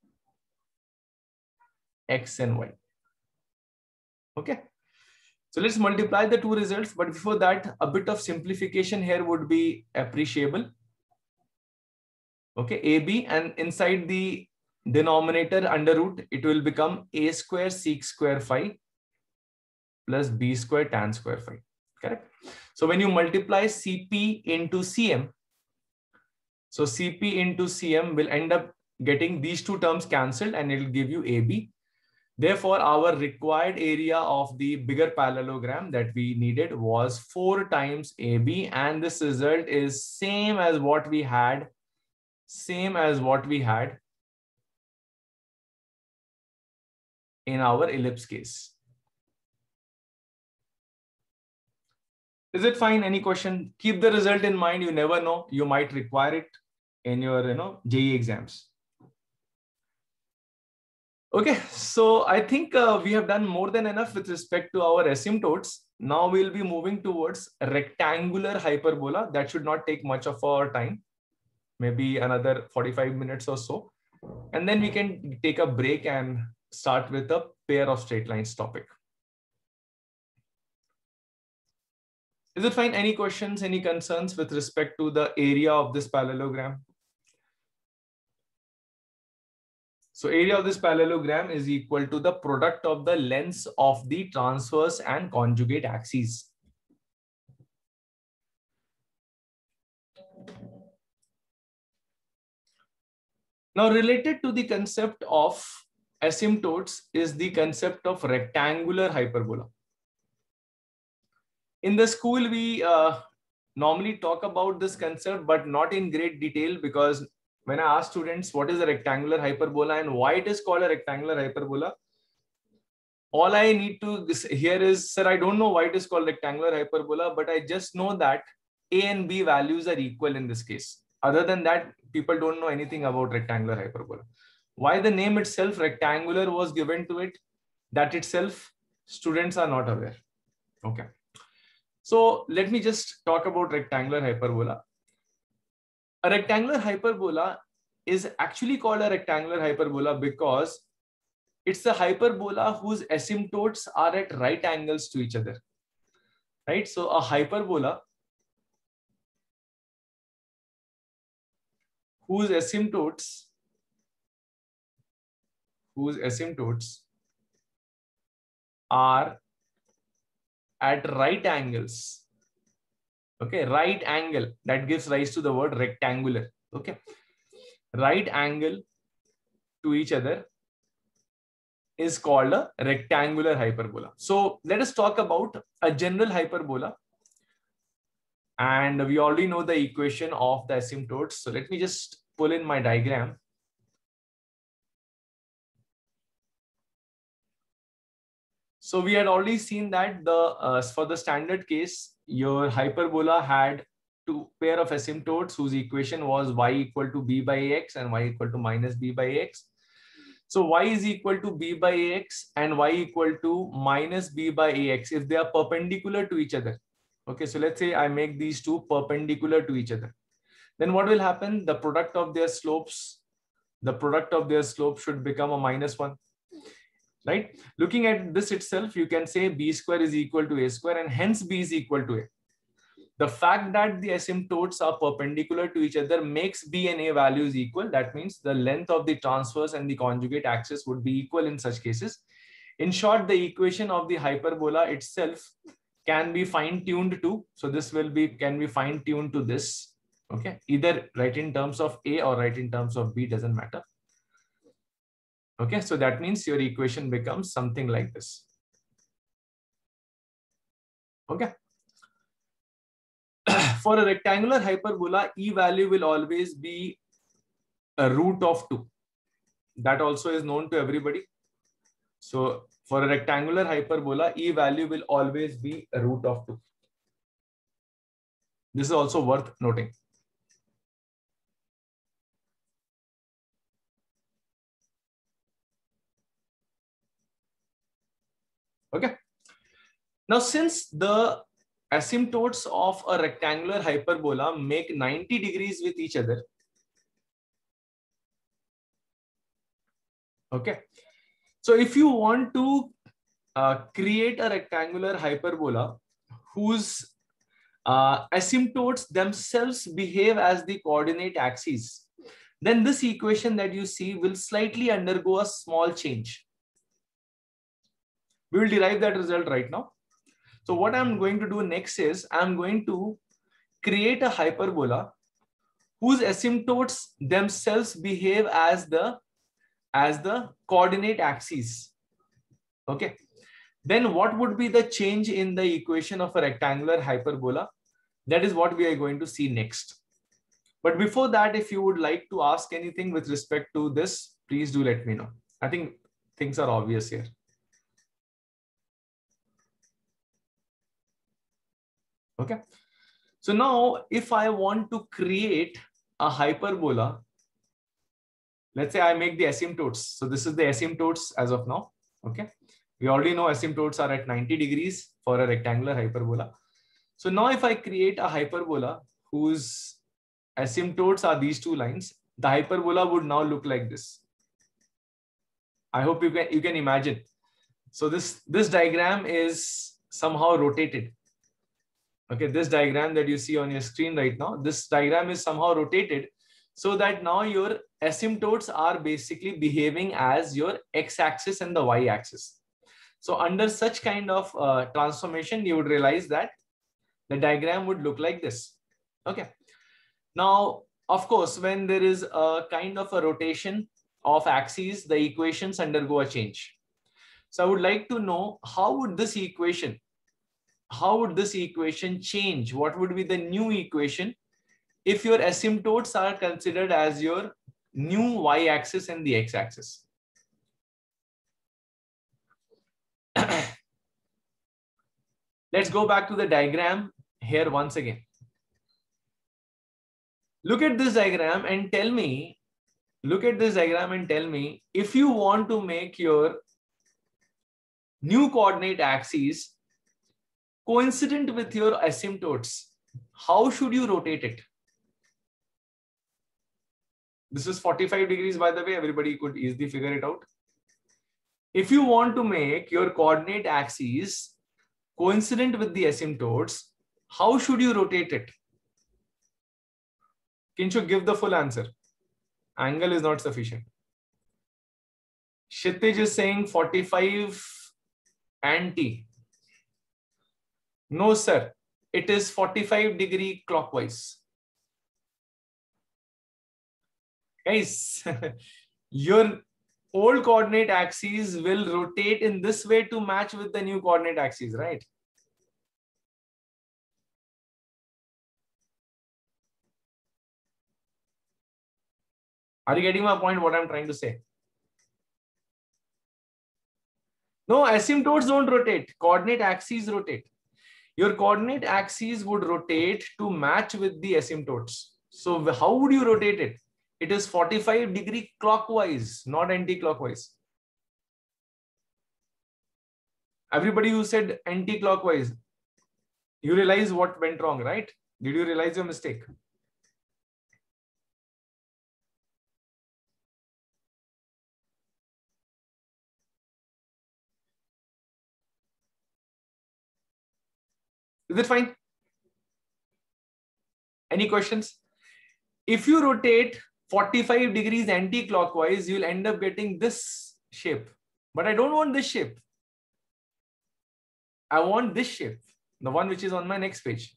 X and Y. Okay. So let's multiply the two results. But before that, a bit of simplification here would be appreciable. Okay, A B, and inside the denominator under root, it will become a square sec square phi plus b square tan square phi, correct? So when you multiply C P into C M, so C P into C M will end up getting these two terms cancelled and it will give you A B. Therefore, our required area of the bigger parallelogram that we needed was four times A B, and this result is same as what we had, same as what we had in our ellipse case. Is it fine? Any question? Keep the result in mind. You never know. You might require it in your, you know, J E E exams. Okay, so I think uh, we have done more than enough with respect to our asymptotes. Now we'll be moving towards rectangular hyperbola. That should not take much of our time, maybe another forty-five minutes or so. And then we can take a break and start with a pair of straight lines topic. Is it fine? Any questions, any concerns with respect to the area of this parallelogram? So area of this parallelogram is equal to the product of the lengths of the transverse and conjugate axes. Now, related to the concept of asymptotes is the concept of rectangular hyperbola. In the school, we uh, normally talk about this concept, but not in great detail, because when I ask students what is a rectangular hyperbola and why it is called a rectangular hyperbola, all I need to hear is, sir, I don't know why it is called rectangular hyperbola, but I just know that A and B values are equal in this case. Other than that, people don't know anything about rectangular hyperbola. Why the name itself rectangular was given to it, that itself students are not aware. Okay. So let me just talk about rectangular hyperbola. A rectangular hyperbola is actually called a rectangular hyperbola because it's a hyperbola whose asymptotes are at right angles to each other. Right? So a hyperbola whose asymptotes whose asymptotes are at right angles. Okay, right angle, that gives rise to the word rectangular. Okay, right angle to each other is called a rectangular hyperbola. So let us talk about a general hyperbola. And we already know the equation of the asymptotes. So let me just pull in my diagram. So we had already seen that the uh, for the standard case, your hyperbola had two pair of asymptotes whose equation was y equal to b by ax and y equal to minus b by ax. So y is equal to b by ax and y equal to minus b by ax if they are perpendicular to each other. Okay, so let's say I make these two perpendicular to each other. Then what will happen? The product of their slopes, the product of their slope should become a minus one. Right? Looking at this itself, you can say b square is equal to a square and hence b is equal to a. The fact that the asymptotes are perpendicular to each other makes b and a values equal. That means the length of the transverse and the conjugate axis would be equal in such cases. In short, the equation of the hyperbola itself can be fine-tuned to. So this will be can be fine-tuned to this. Okay, either write in terms of a or write in terms of b, doesn't matter. Okay, so that means your equation becomes something like this. Okay. For a rectangular hyperbola, E value will always be a root of two. That also is known to everybody. So for a rectangular hyperbola, E value will always be a root of two. This is also worth noting. Okay. Now, since the asymptotes of a rectangular hyperbola make ninety degrees with each other. Okay. So if you want to uh, create a rectangular hyperbola whose uh, asymptotes themselves behave as the coordinate axes, then this equation that you see will slightly undergo a small change. We will derive that result right now. So what I'm going to do next is I'm going to create a hyperbola whose asymptotes themselves behave as the as the coordinate axes. Okay. Then what would be the change in the equation of a rectangular hyperbola? That is what we are going to see next. But before that, if you would like to ask anything with respect to this, please do let me know. I think things are obvious here. Okay. So now if I want to create a hyperbola, let's say I make the asymptotes. So this is the asymptotes as of now. Okay. We already know asymptotes are at ninety degrees for a rectangular hyperbola. So now if I create a hyperbola whose asymptotes are these two lines, the hyperbola would now look like this. I hope you can, you can imagine. So this, this diagram is somehow rotated. Okay, this diagram that you see on your screen right now, this diagram is somehow rotated so that now your asymptotes are basically behaving as your x-axis and the y-axis. So under such kind of uh, transformation, you would realize that the diagram would look like this. Okay. Now, of course, when there is a kind of a rotation of axes, the equations undergo a change. So I would like to know how would this equation, how would this equation change? What would be the new equation if your asymptotes are considered as your new y-axis and the x-axis? Let's go back to the diagram here once again. Look at this diagram and tell me, look at this diagram and tell me if you want to make your new coordinate axes coincident with your asymptotes, how should you rotate it? This is forty-five degrees, by the way, everybody could easily figure it out. If you want to make your coordinate axes coincident with the asymptotes, how should you rotate it? Kinshuk, give the full answer. Angle is not sufficient. Kshitij is saying forty-five and T. No, sir. It is forty-five degree clockwise. Guys, your old coordinate axes will rotate in this way to match with the new coordinate axes, right? Are you getting my point, what I'm trying to say? No, asymptotes don't rotate. Coordinate axes rotate. Your coordinate axes would rotate to match with the asymptotes. So how would you rotate it? It is forty-five degree clockwise, not anti-clockwise. Everybody who said anti-clockwise, you realize what went wrong, right? Did you realize your mistake? Is it fine? Any questions? If you rotate forty-five degrees anti-clockwise, you'll end up getting this shape. But I don't want this shape. I want this shape, the one which is on my next page.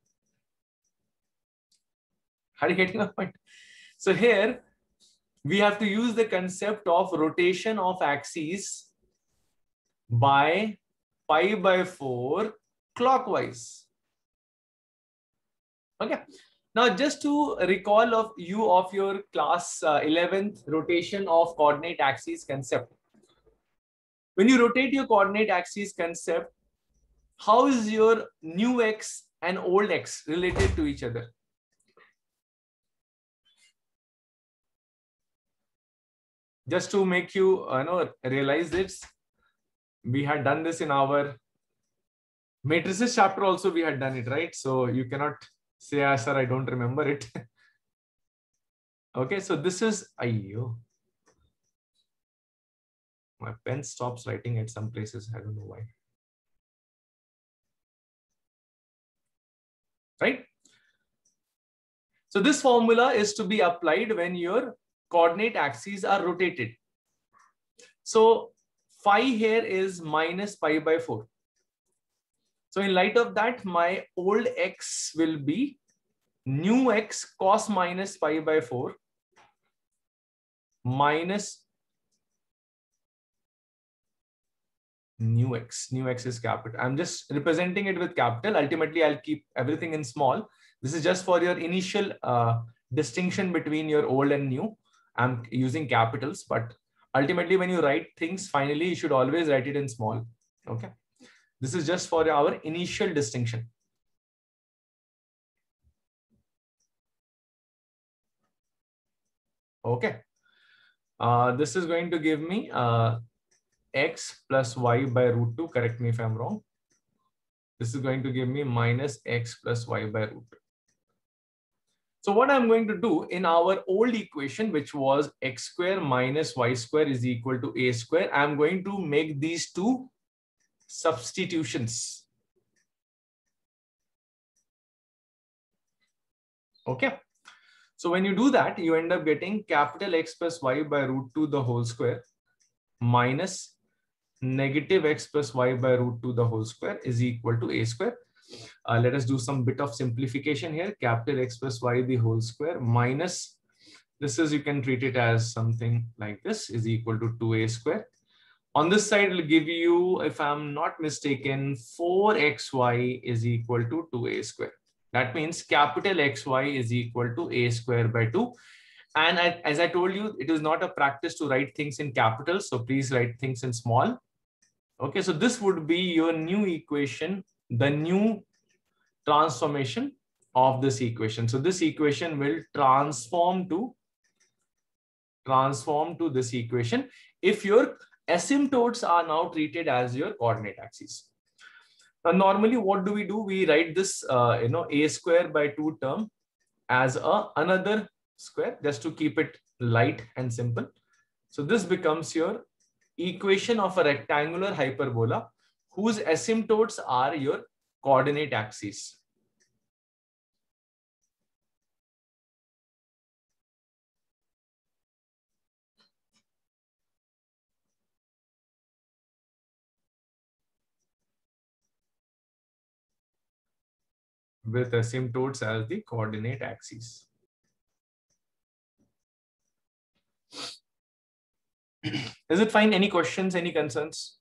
Are you getting my point? So here, we have to use the concept of rotation of axes by pi by four clockwise. Okay. Now, just to recall of you of your class uh, eleventh rotation of coordinate axes concept. When you rotate your coordinate axes concept, how is your new x and old x related to each other? Just to make you, uh, know, realize this, we had done this in our matrices chapter also, we had done it, right? So you cannot say, ah, sir, I don't remember it. Okay, so this is, ayyo. My pen stops writing at some places. I don't know why. Right? So this formula is to be applied when your coordinate axes are rotated. So phi here is minus pi by four. So in light of that, my old x will be new x cos minus pi by four minus new x. New x is capital. I'm just representing it with capital. Ultimately, I'll keep everything in small. This is just for your initial uh, distinction between your old and new. I'm using capitals, but ultimately when you write things, finally, you should always write it in small. Okay. This is just for our initial distinction. Okay. Uh, this is going to give me uh, x plus y by root two. Correct me if I'm wrong. This is going to give me minus x plus y by root two. So what I'm going to do in our old equation, which was x square minus y square is equal to a square, I'm going to make these two substitutions. Okay. So when you do that, you end up getting capital X plus y by root two the whole square minus negative x plus y by root two the whole square is equal to a square. Uh, let us do some bit of simplification here. Capital X plus y the whole square minus, this is, you can treat it as something like this, is equal to two a square. On this side, it will give you, if I'm not mistaken, four x y is equal to two a square. That means capital X Y is equal to a square by two. And I, as I told you, it is not a practice to write things in capitals. So please write things in small. Okay, so this would be your new equation, the new transformation of this equation. So this equation will transform to transform to this equation if your asymptotes are now treated as your coordinate axes. Now, normally, what do we do? We write this, uh, you know, a square by two term as a another square, just to keep it light and simple. So this becomes your equation of a rectangular hyperbola whose asymptotes are your coordinate axes. With asymptotes as the coordinate axes. Is it fine? Any questions, any concerns?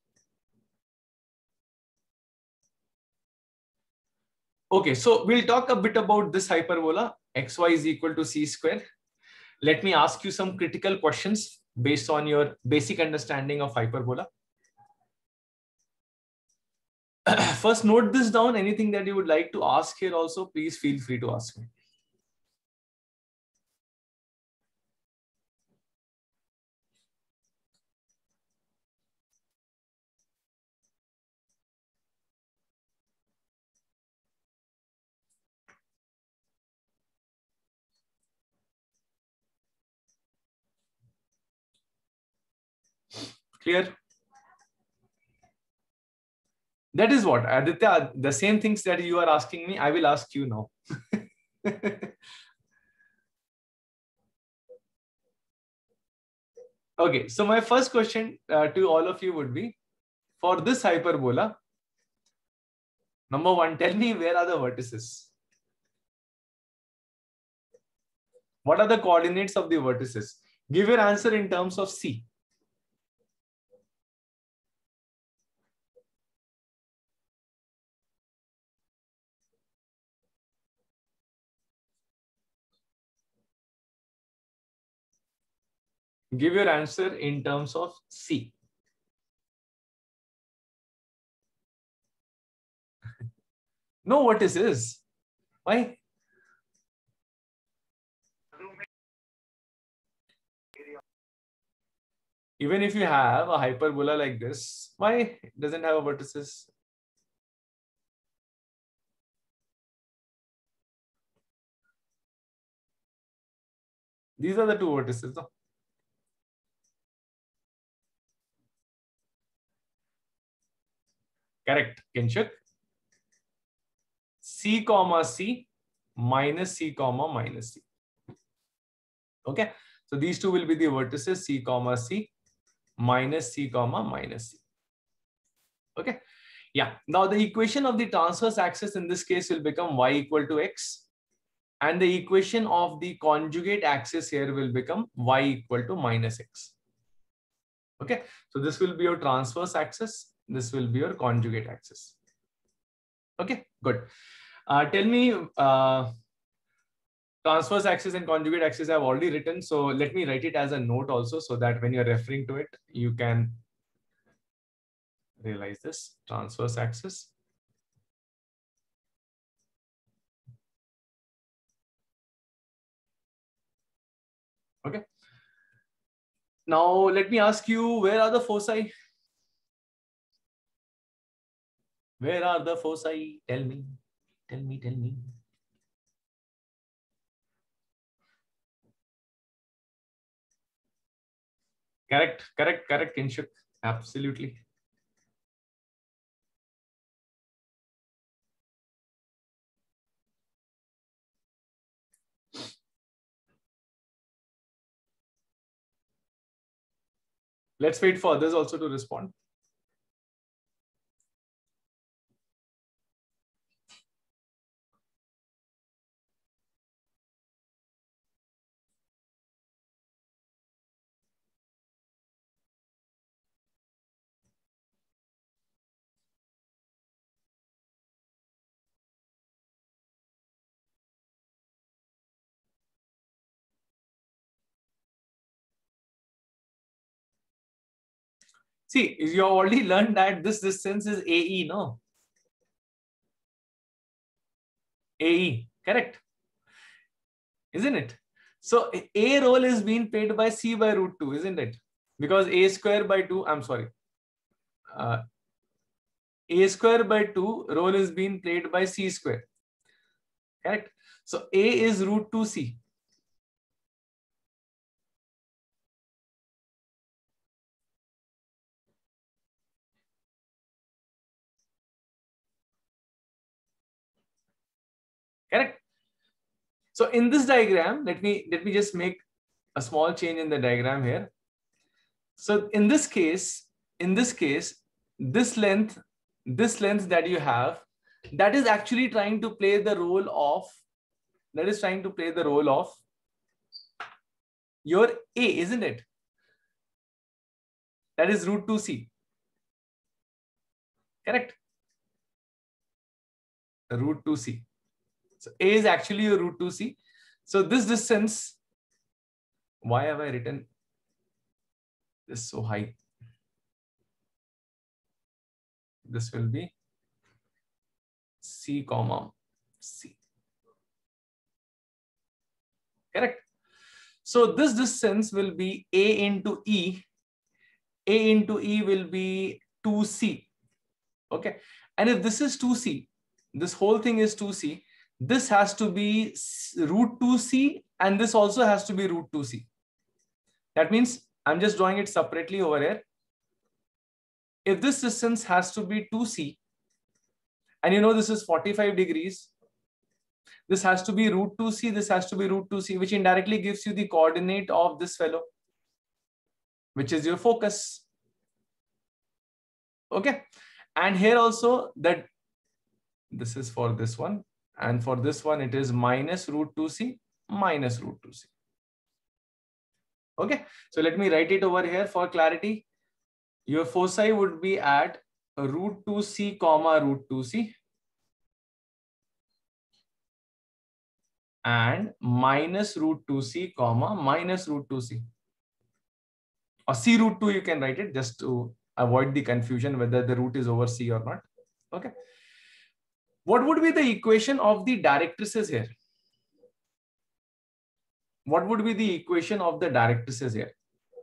Okay, so we'll talk a bit about this hyperbola. Xy is equal to c square. Let me ask you some critical questions based on your basic understanding of hyperbola. First, note this down. Anything that you would like to ask here also, please feel free to ask me. Clear? That is what, Aditya, the same things that you are asking me, I will ask you now. Okay, so my first question uh, to all of you would be, for this hyperbola, number one, tell me where are the vertices? What are the coordinates of the vertices? Give your answer in terms of C. Give your answer in terms of C. No vertices. Why? Even if you have a hyperbola like this, why it doesn't have a vertices? These are the two vertices. No? Correct, Kinshuk. C comma C minus C comma minus C. Okay, so these two will be the vertices C comma C minus C comma minus C. Okay, yeah. Now the equation of the transverse axis in this case will become y equal to x, and the equation of the conjugate axis here will become y equal to minus x. Okay, so this will be your transverse axis. This will be your conjugate axis. Okay, good. Uh, tell me, uh, transverse axis and conjugate axis I've already written. So let me write it as a note also, so that when you're referring to it, you can realize this. Transverse axis. Okay. Now let me ask you, where are the foci? Where are the foci? Tell me, tell me, tell me. Correct, correct, correct, Kinshuk. Absolutely. Let's wait for others also to respond. See, you have already learned that this distance is A E, no? A E, correct? Isn't it? So A role is being paid by C by root two, isn't it? Because A square by two, I'm sorry. Uh, A square by two role is being played by C square. Correct? So A is root two C. Correct? So in this diagram, let me let me just make a small change in the diagram here. So in this case, in this case, this length, this length that you have, that is actually trying to play the role of, that is trying to play the role of your A, isn't it? That is root two C. Correct? Root two C. So A is actually your root two C. So this distance, why have I written this so high? This will be C comma C. Correct? So this distance will be A into E. A into E will be two C. Okay. And if this is two C, this whole thing is two C, this has to be root two C, and this also has to be root two C. That means I'm just drawing it separately over here. If this distance has to be two C, and you know this is forty-five degrees, this has to be root two C, this has to be root two C, which indirectly gives you the coordinate of this fellow, which is your focus. Okay. And here also that this is for this one, and for this one it is minus root two C minus root two C. Okay. So let me write it over here for clarity. Your foci would be at root two C comma root two C and minus root two C comma minus root two C. Or C root two, you can write it just to avoid the confusion whether the root is over C or not. Okay. What would be the equation of the directrices here? What would be the equation of the directrices here?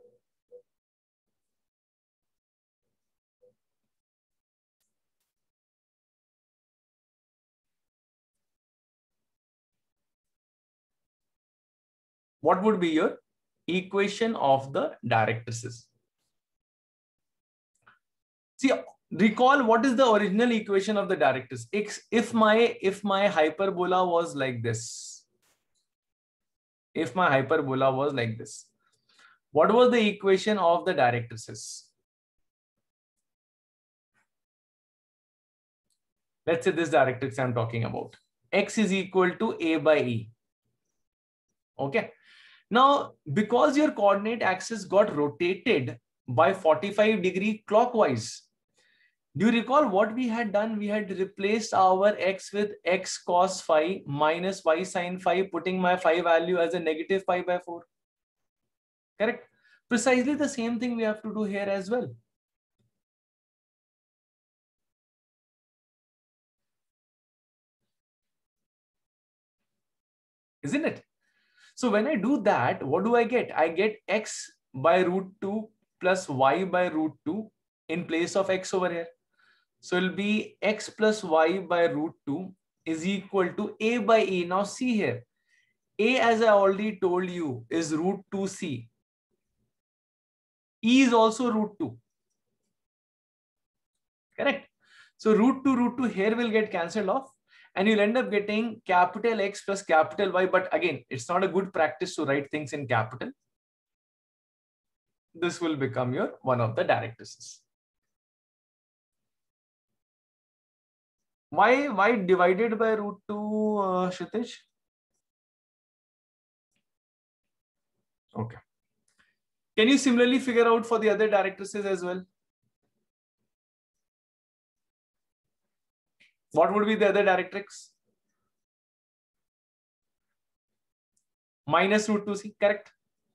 What would be your equation of the directrices? See, recall what is the original equation of the directrice. If my if my hyperbola was like this, if my hyperbola was like this, what was the equation of the directrices? Let's say this directrix I'm talking about. X is equal to A by E. Okay. Now, because your coordinate axis got rotated by forty-five degree clockwise, do you recall what we had done? We had replaced our x with x cos phi minus y sin phi, putting my phi value as a negative pi by four. Correct? Precisely the same thing we have to do here as well. Isn't it? So when I do that, what do I get? I get x by root two plus y by root two in place of x over here. So it'll be x plus y by root two is equal to a by e. Now see here, a, as I already told you, is root two c. E is also root two. Correct? So root two, root two here will get cancelled off, and you'll end up getting capital X plus capital Y. But again, it's not a good practice to write things in capital. This will become your one of the directrices. Why, why divided by root two, uh, Kshitij? Okay. Can you similarly figure out for the other directrices as well? What would be the other directrix? Minus root two c, correct?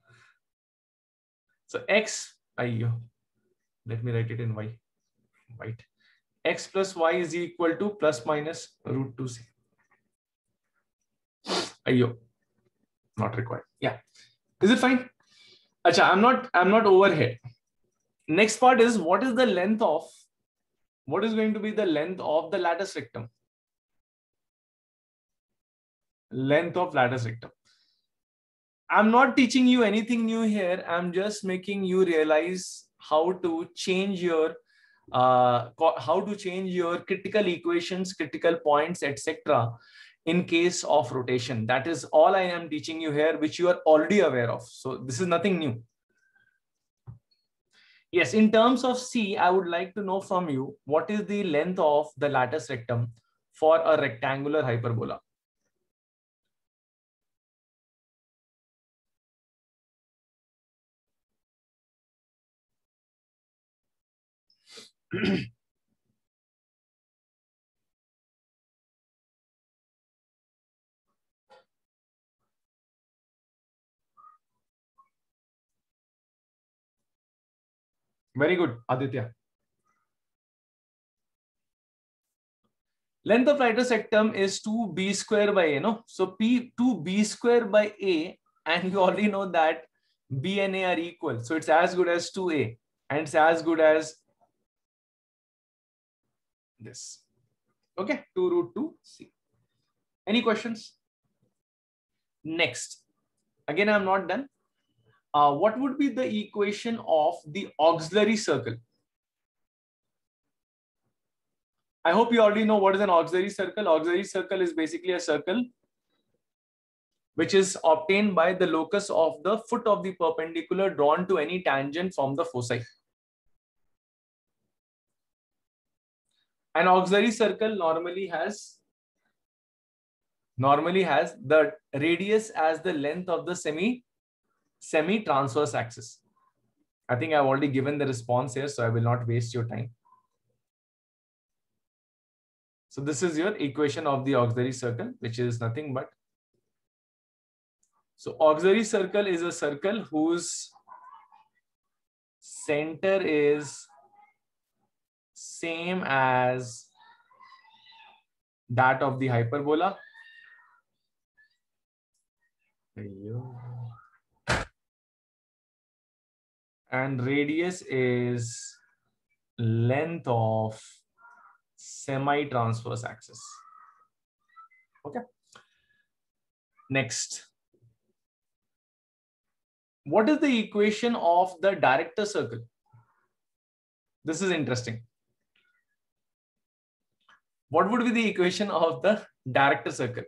So x, ayyo, let me write it in y, right? X plus y is equal to plus minus root two c. Ayyo, not required. Yeah, is it fine? Acha, I'm not, I'm not over here. Next part is, what is the length of, what is going to be the length of the lattice rectum? Length of lattice rectum. I'm not teaching you anything new here. I'm just making you realize how to change your uh, how to change your critical equations, critical points, et cetera in case of rotation. That is all I am teaching you here, which you are already aware of. So this is nothing new. Yes, in terms of C, I would like to know from you, what is the length of the lattice rectum for a rectangular hyperbola? Very good, Aditya. Length of lattice rectum is two b square by a, no? So P two b square by a, and you already know that b and a are equal. So it's as good as two a, and it's as good as this. Okay, two root two c. Any questions? Next, again, I'm not done. Uh, what would be the equation of the auxiliary circle? I hope you already know what is an auxiliary circle. Auxiliary circle is basically a circle which is obtained by the locus of the foot of the perpendicular drawn to any tangent from the foci. An auxiliary circle normally has normally has the radius as the length of the semi semi transverse axis. I think I've already given the response here, so I will not waste your time. So this is your equation of the auxiliary circle, which is nothing but, so auxiliary circle is a circle whose center is same as that of the hyperbola. And radius is length of semi-transverse axis. Okay. Next. What is the equation of the director circle? This is interesting. What would be the equation of the director circle?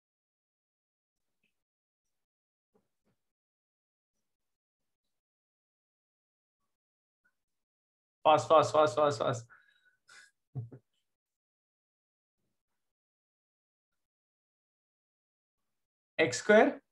Fast, fast, fast, fast, fast. X square?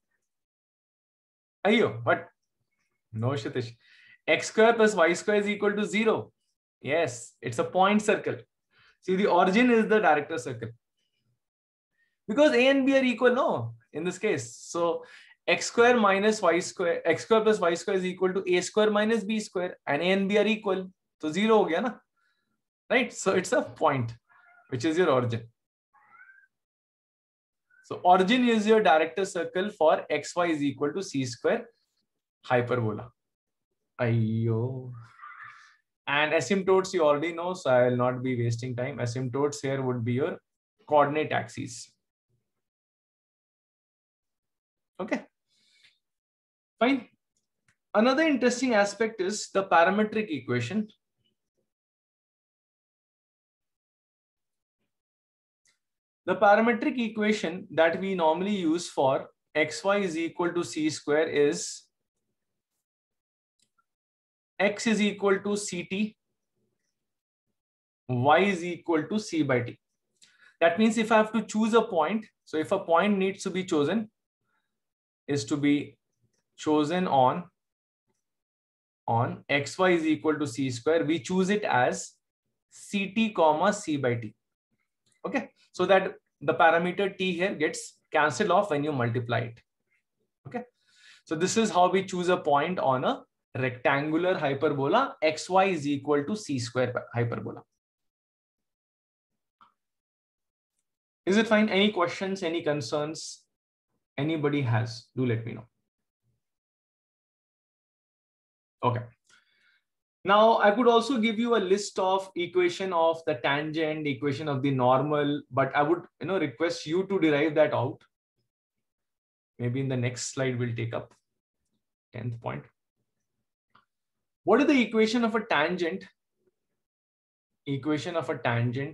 Ayyo, what? No, Kshitij. X square plus y square is equal to zero. Yes, it's a point circle. See, the origin is the director circle. Because A and B are equal, no, in this case. So x square minus y square, x square plus y square is equal to a square minus b square, and A and B are equal. So zero ho gaya na? Right? So it's a point, which is your origin. So origin is your director circle for xy is equal to c square hyperbola. Ayyo. And asymptotes you already know, so I will not be wasting time. Asymptotes here would be your coordinate axes. Okay, fine. Another interesting aspect is the parametric equation. The parametric equation that we normally use for xy is equal to c square is x is equal to ct, y is equal to c by t. That means if I have to choose a point, so if a point needs to be chosen, is to be chosen on, on xy is equal to c square, we choose it as ct comma c by t. Okay, so that the parameter t here gets cancelled off when you multiply it. Okay, so this is how we choose a point on a rectangular hyperbola. Xy is equal to c square hyperbola. Is it fine? Any questions, any concerns anybody has? Do let me know. Okay. Now I could also give you a list of equation of the tangent, equation of the normal, but I would, you know, request you to derive that out. Maybe in the next slide we'll take up tenth point. What is the equation of a tangent? Equation of a tangent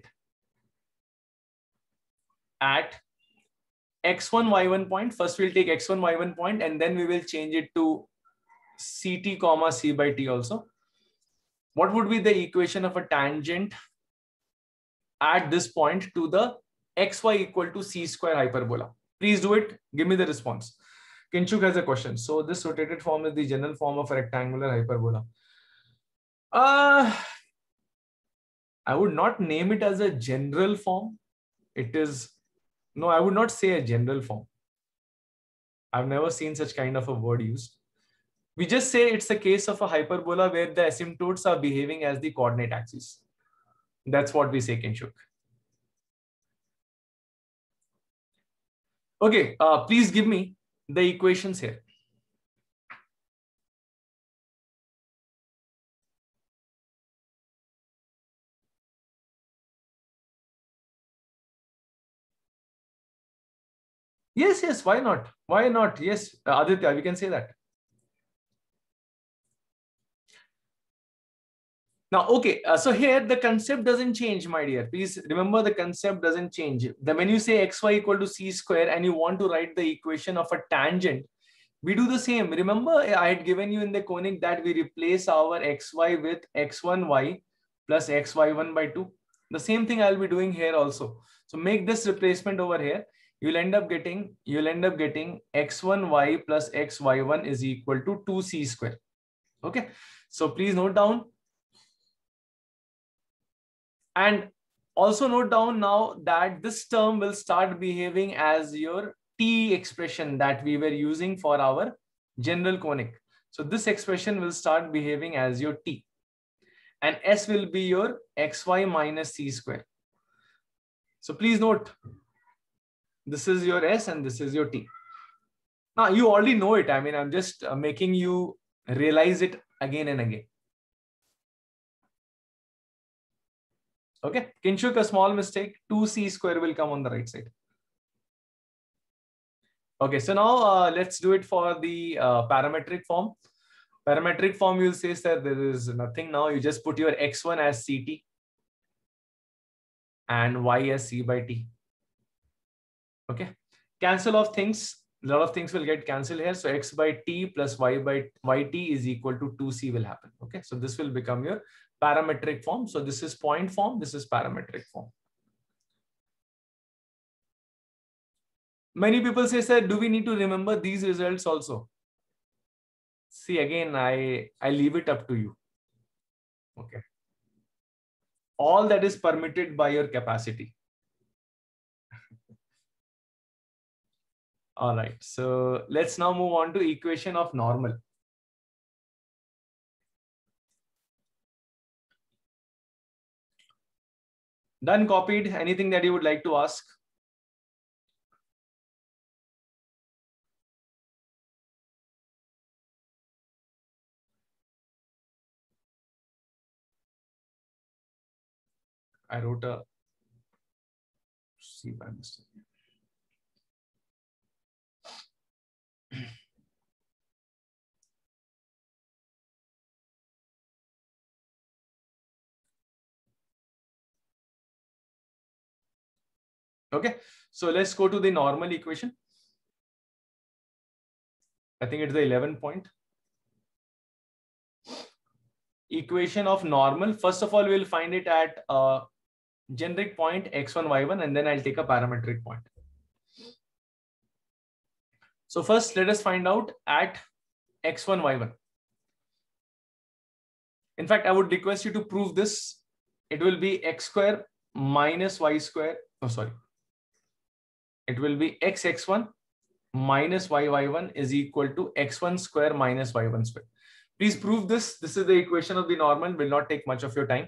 at x one, y one point. First we'll take x one, y one point, and then we will change it to ct comma c by t also. What would be the equation of a tangent at this point to the xy equal to c square hyperbola? Please do it. Give me the response. Kinshuk has a question. So this rotated form is the general form of a rectangular hyperbola. Uh, I would not name it as a general form. It is, no, I would not say a general form. I've never seen such kind of a word used. We just say it's a case of a hyperbola where the asymptotes are behaving as the coordinate axis. That's what we say, Kinshuk. Okay, uh, please give me the equations here. Yes, yes, why not? Why not? Yes, uh, Aditya, we can say that. Now, okay, uh, so here the concept doesn't change, my dear. Please remember the concept doesn't change. The, when you say xy equal to c square and you want to write the equation of a tangent, we do the same. Remember, I had given you in the conic that we replace our xy with x one y plus x y one by two. The same thing I'll be doing here also. So make this replacement over here. You'll end up getting, you'll end up getting x one y plus x y one is equal to two c square. Okay. So please note down. And also note down now that this term will start behaving as your t expression that we were using for our general conic. So this expression will start behaving as your t. And s will be your xy minus c square. So please note, this is your s and this is your t. Now you already know it. I mean, I'm just making you realize it again and again. Okay, Kinshuk, a small mistake, two c square will come on the right side. Okay, so now uh, let's do it for the uh, parametric form. Parametric form, you'll say, sir, there is nothing now. You just put your x one as ct and y as c by t. Okay, cancel of things. A lot of things will get cancelled here. So x by t plus y by yt is equal to two c will happen. Okay, so this will become your parametric form. So this is point form. This is parametric form. Many people say, sir, do we need to remember these results also? See, again, I, I leave it up to you. Okay. All that is permitted by your capacity. All right. So let's now move on to equation of normal. Done, copied. Anything that you would like to ask? I wrote a C by mistake. Okay, so let's go to the normal equation. I think it's the eleven point. Equation of normal. First of all, we'll find it at a generic point x one, y one, and then I'll take a parametric point. So first, let us find out at x one, y one. In fact, I would request you to prove this. It will be x square minus y square. Oh, sorry. It will be x x one minus y y one is equal to x one square minus y one square. Please prove this. This is the equation of the normal. Will not take much of your time.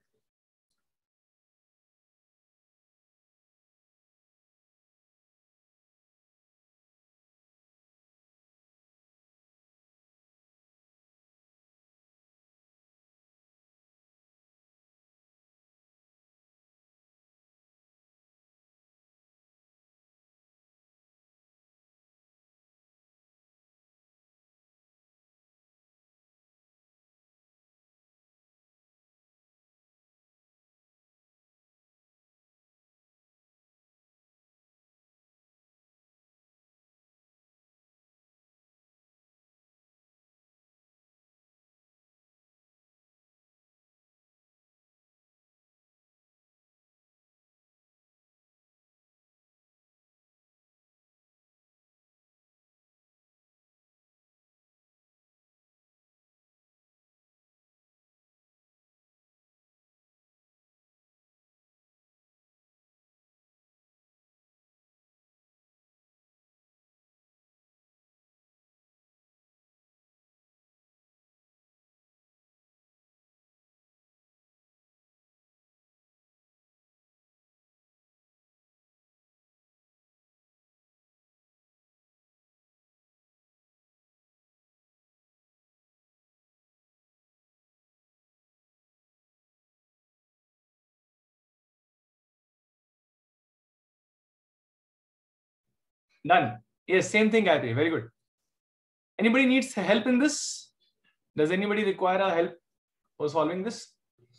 Done. Yes, same thing, Gayatri. Very good. Anybody needs help in this? Does anybody require a help for solving this?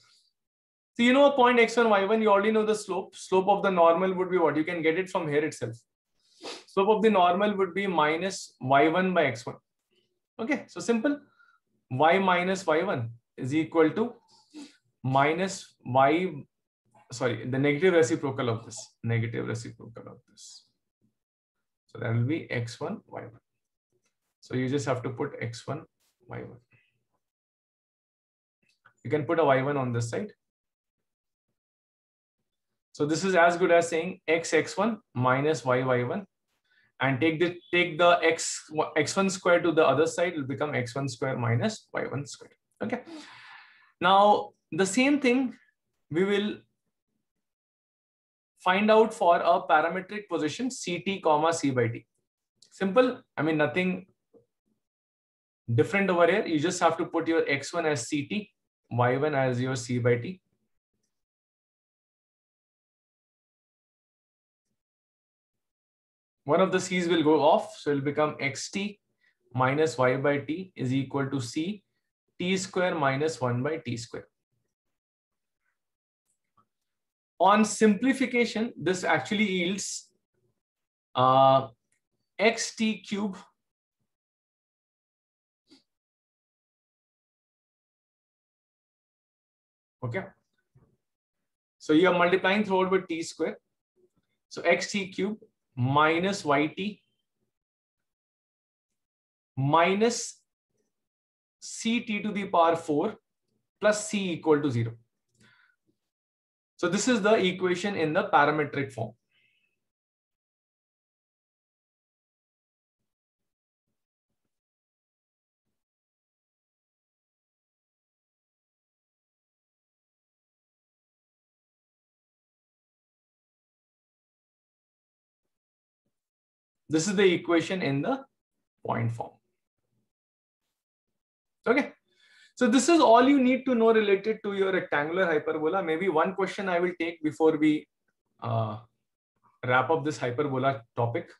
So you know a point x one, y one, you already know the slope. Slope of the normal would be what? You can get it from here itself. Slope of the normal would be minus y one by x one. Okay, so simple. Y minus y one is equal to minus y, sorry, the negative reciprocal of this. Negative reciprocal of this. So that will be x one, y one. So you just have to put x one, y one. You can put a y one on this side. So this is as good as saying x x one minus y y one, and take the take the x x one square to the other side, it will become x one square minus y one square. Okay. Now the same thing we will find out for a parametric position ct comma c by t. Simple. I mean nothing different over here. You just have to put your x one as ct, y one as your c by t. One of the c's will go off, so it will become xt minus y by t is equal to c t square minus one by t square. On simplification, this actually yields uh, xt cube okay. So you are multiplying throughout with t square. So xt cube minus yt minus ct to the power four plus c equal to zero. So this is the equation in the parametric form. This is the equation in the point form. Okay. So this is all you need to know related to your rectangular hyperbola. Maybe one question I will take before we uh, wrap up this hyperbola topic.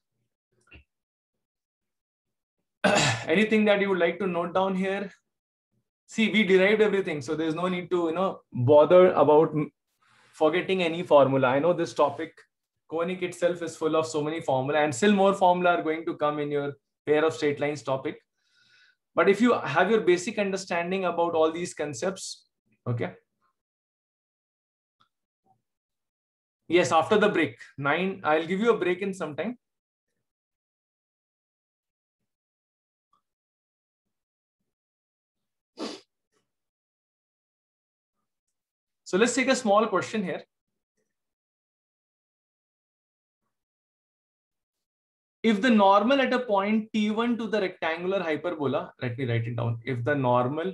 Anything that you would like to note down here? See, we derived everything, so there's no need to, you know, bother about forgetting any formula. I know this topic, conic itself, is full of so many formula, and still more formula are going to come in your pair of straight lines topic. But if you have your basic understanding about all these concepts, okay. Yes, after the break, nine, I'll give you a break in some time. So let's take a small question here. If the normal at a point T one to the rectangular hyperbola, let me write it down. If the normal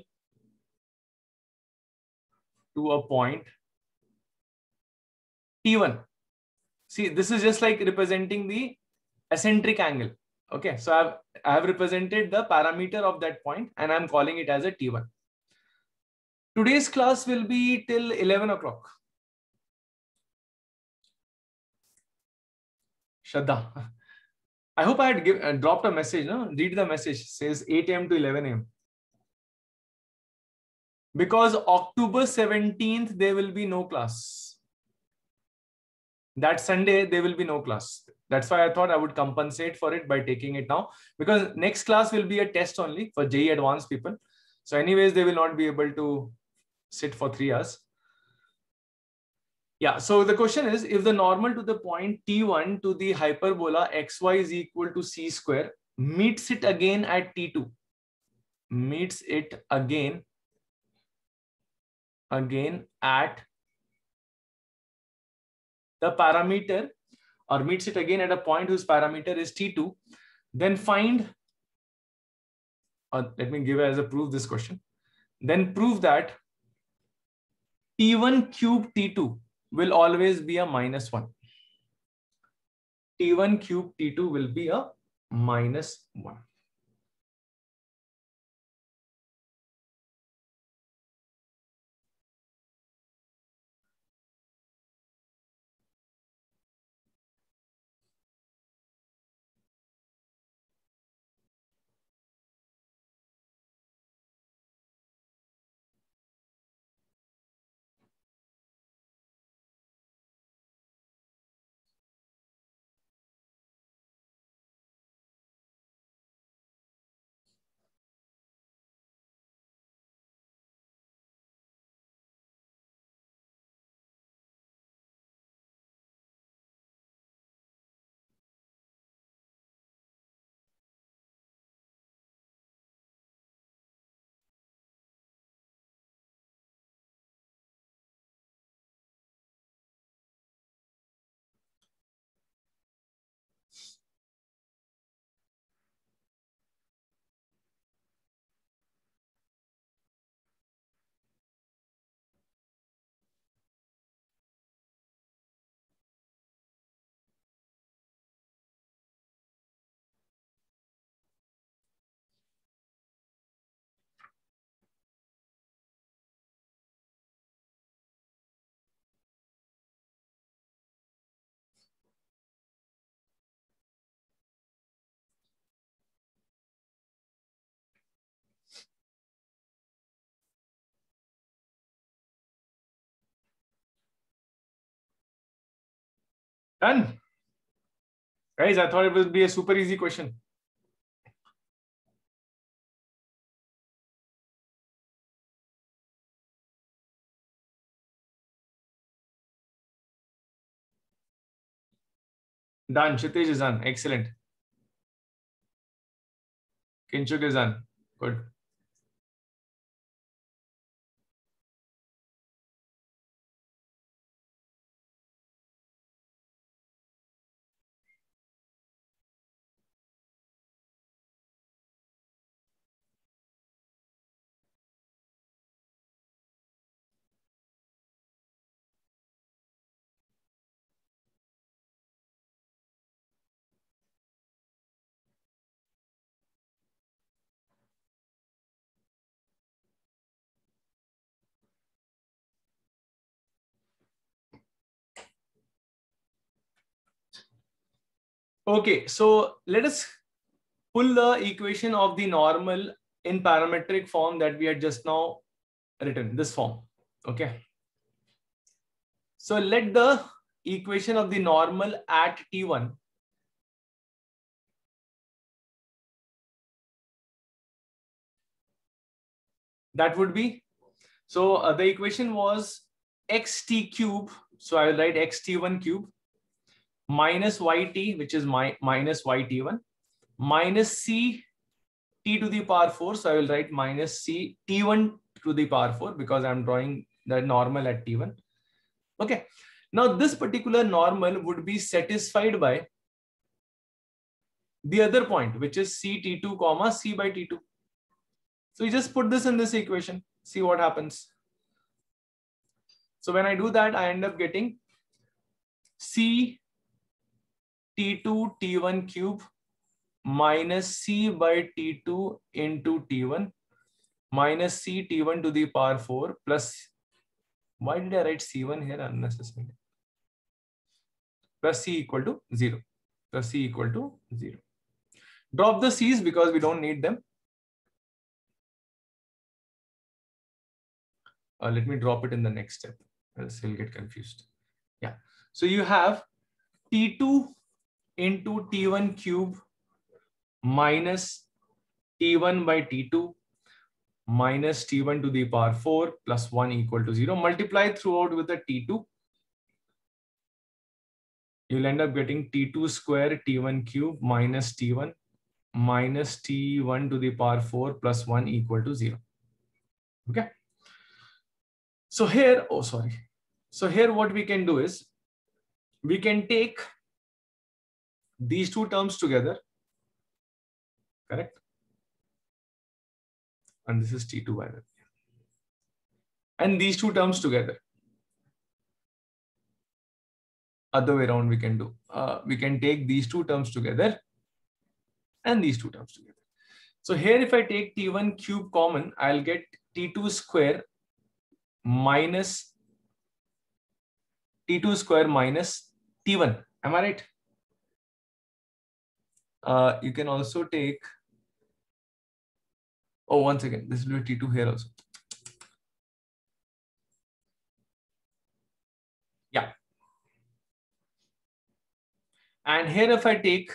to a point T one, see, this is just like representing the eccentric angle. Okay, so I've, I have represented the parameter of that point and I'm calling it as a T one. Today's class will be till eleven o'clock. Shraddha, I hope I had give, uh, dropped a message. No? Read the message. It says eight A M to eleven A M Because October seventeenth, there will be no class. That Sunday, there will be no class. That's why I thought I would compensate for it by taking it now. Because next class will be a test only for J E E advanced people. So anyways, they will not be able to sit for three hours. Yeah, so the question is, if the normal to the point T one to the hyperbola xy is equal to c square meets it again at T two, meets it again, again at the parameter, or meets it again at a point whose parameter is T two, then find, or let me give as a proof this question, then prove that T one cube T two will always be a minus one. T one cube T two will be a minus one. Done. Guys, I thought it would be a super easy question. Done. Kshitij is done. Excellent. Kinchuk is done. Good. Okay, so let us pull the equation of the normal in parametric form that we had just now written, this form. Okay. So let the equation of the normal at T one that would be, so uh, the equation was xt cube. So I will write xt one cube minus yt, which is my minus yt one, minus c t to the power four. So I will write minus c t one to the power four because I'm drawing the normal at T one. Okay. Now this particular normal would be satisfied by the other point, which is c t two comma c by t two. So you just put this in this equation, see what happens. So when I do that, I end up getting c t two t one cube minus c by t two into t one minus c t one to the power four plus, why did I write c one here unnecessarily? Plus c equal to zero. Plus c equal to zero. Drop the c's because we don't need them. Uh, let me drop it in the next step, else you'll get confused. Yeah. So you have t two into t one cube minus t one by t two minus t one to the power four plus one equal to zero. Multiply throughout with a t two. You'll end up getting t two square t one cube minus t one minus t one to the power four plus one equal to zero. Okay. So here, oh, sorry. So here what we can do is we can take these two terms together, correct? And this is T two by the way. And these two terms together. Other way around we can do. Uh, we can take these two terms together and these two terms together. So here if I take T one cube common, I'll get T two square minus T two square minus T one. Am I right? Uh, you can also take, oh, one second, this will be T two here also. Yeah. And here if I take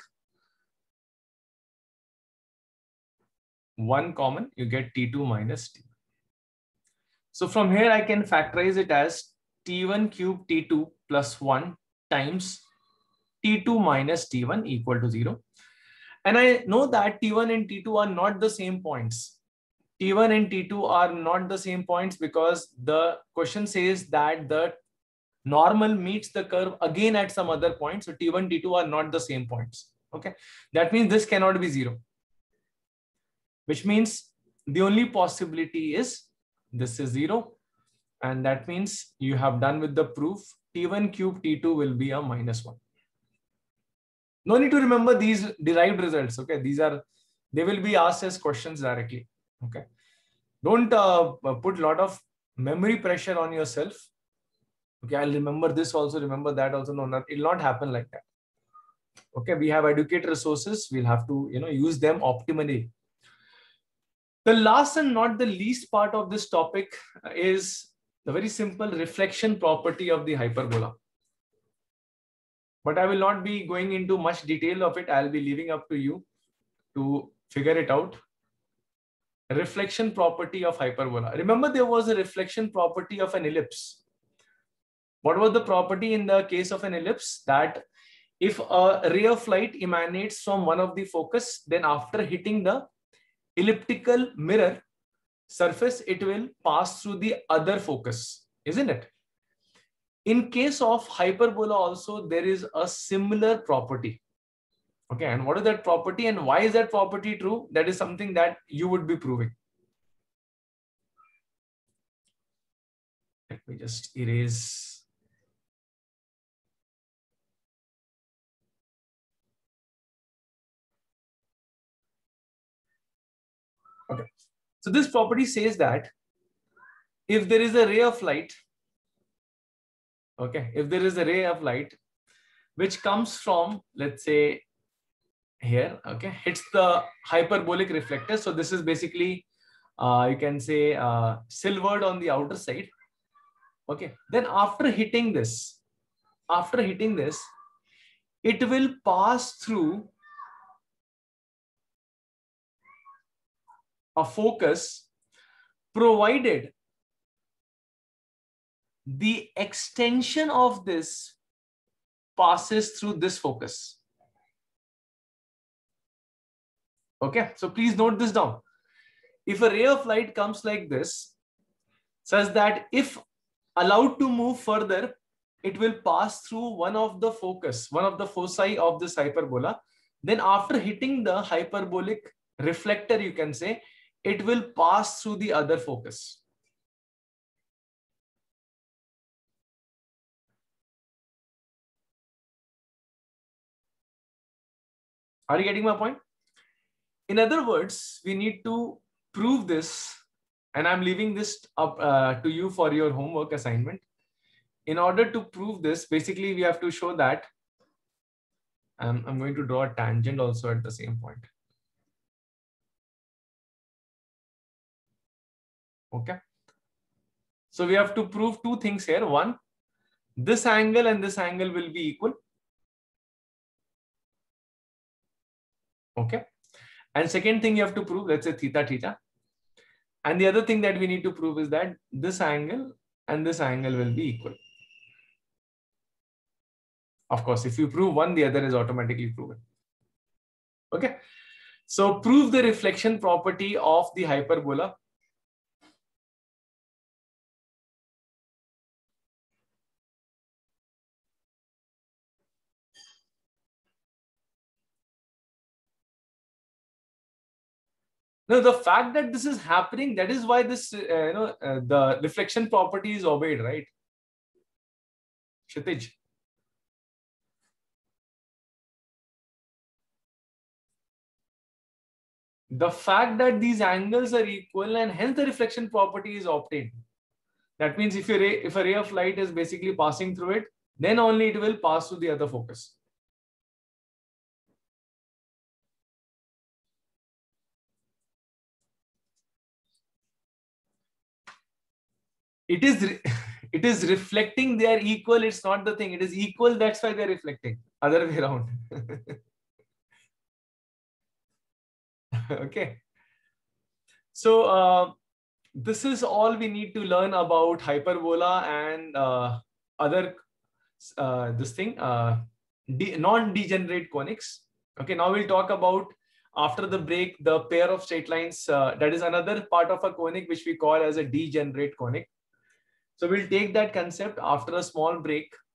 one common, you get T two minus T one. So from here I can factorize it as T one cube T two plus one times T two minus T one equal to zero. And I know that T one and T two are not the same points. T one and T two are not the same points because the question says that the normal meets the curve again at some other point. So T one, T two are not the same points. Okay. That means this cannot be zero, which means the only possibility is this is zero. And that means you have done with the proof. T one cube T two will be a minus one. No need to remember these derived results. Okay. These are, they will be asked as questions directly. Okay. Don't uh, put a lot of memory pressure on yourself. Okay. I'll remember this also, remember that also. No, not, it'll not happen like that. Okay. We have educate resources. We'll have to, you know, use them optimally. The last and not the least part of this topic is the very simple reflection property of the hyperbola. But I will not be going into much detail of it. I'll be leaving up to you to figure it out. Reflection property of hyperbola. Remember, there was a reflection property of an ellipse. What was the property in the case of an ellipse? That if a ray of light emanates from one of the focus, then after hitting the elliptical mirror surface, it will pass through the other focus, isn't it? In case of hyperbola also, there is a similar property. Okay, and what is that property and why is that property true? That is something that you would be proving. Let me just erase. Okay, so this property says that if there is a ray of light, okay, if there is a ray of light which comes from, let's say, here, okay, hits the hyperbolic reflector. So this is basically, uh, you can say, uh, silvered on the outer side. Okay, then after hitting this, after hitting this, it will pass through a focus, provided the extension of this passes through this focus. Okay, so please note this down. If a ray of light comes like this, such that if allowed to move further, it will pass through one of the focus, one of the foci of this hyperbola. Then after hitting the hyperbolic reflector, you can say, it will pass through the other focus. Are you getting my point? In other words, we need to prove this, and I'm leaving this up uh, to you for your homework assignment. In order to prove this, basically we have to show that, um, I'm going to draw a tangent also at the same point. Okay. So we have to prove two things here. One, this angle and this angle will be equal. Okay. And second thing you have to prove, let's say theta, theta. And the other thing that we need to prove is that this angle and this angle will be equal. Of course, if you prove one, the other is automatically proven. Okay. So prove the reflection property of the hyperbola. Now, the fact that this is happening, that is why this, uh, you know, uh, the reflection property is obeyed, right? Kshitij. The fact that these angles are equal and hence the reflection property is obtained. That means if, a ray, if a ray of light is basically passing through it, then only it will pass through the other focus. It is, it is reflecting, they are equal, it's not the thing. It is equal, that's why they're reflecting. Other way around. Okay. So uh, this is all we need to learn about hyperbola and uh, other, uh, this thing, uh, non-degenerate conics. Okay, now we'll talk about, after the break, the pair of straight lines. Uh, that is another part of a conic which we call as a degenerate conic. So we'll take that concept after a small break.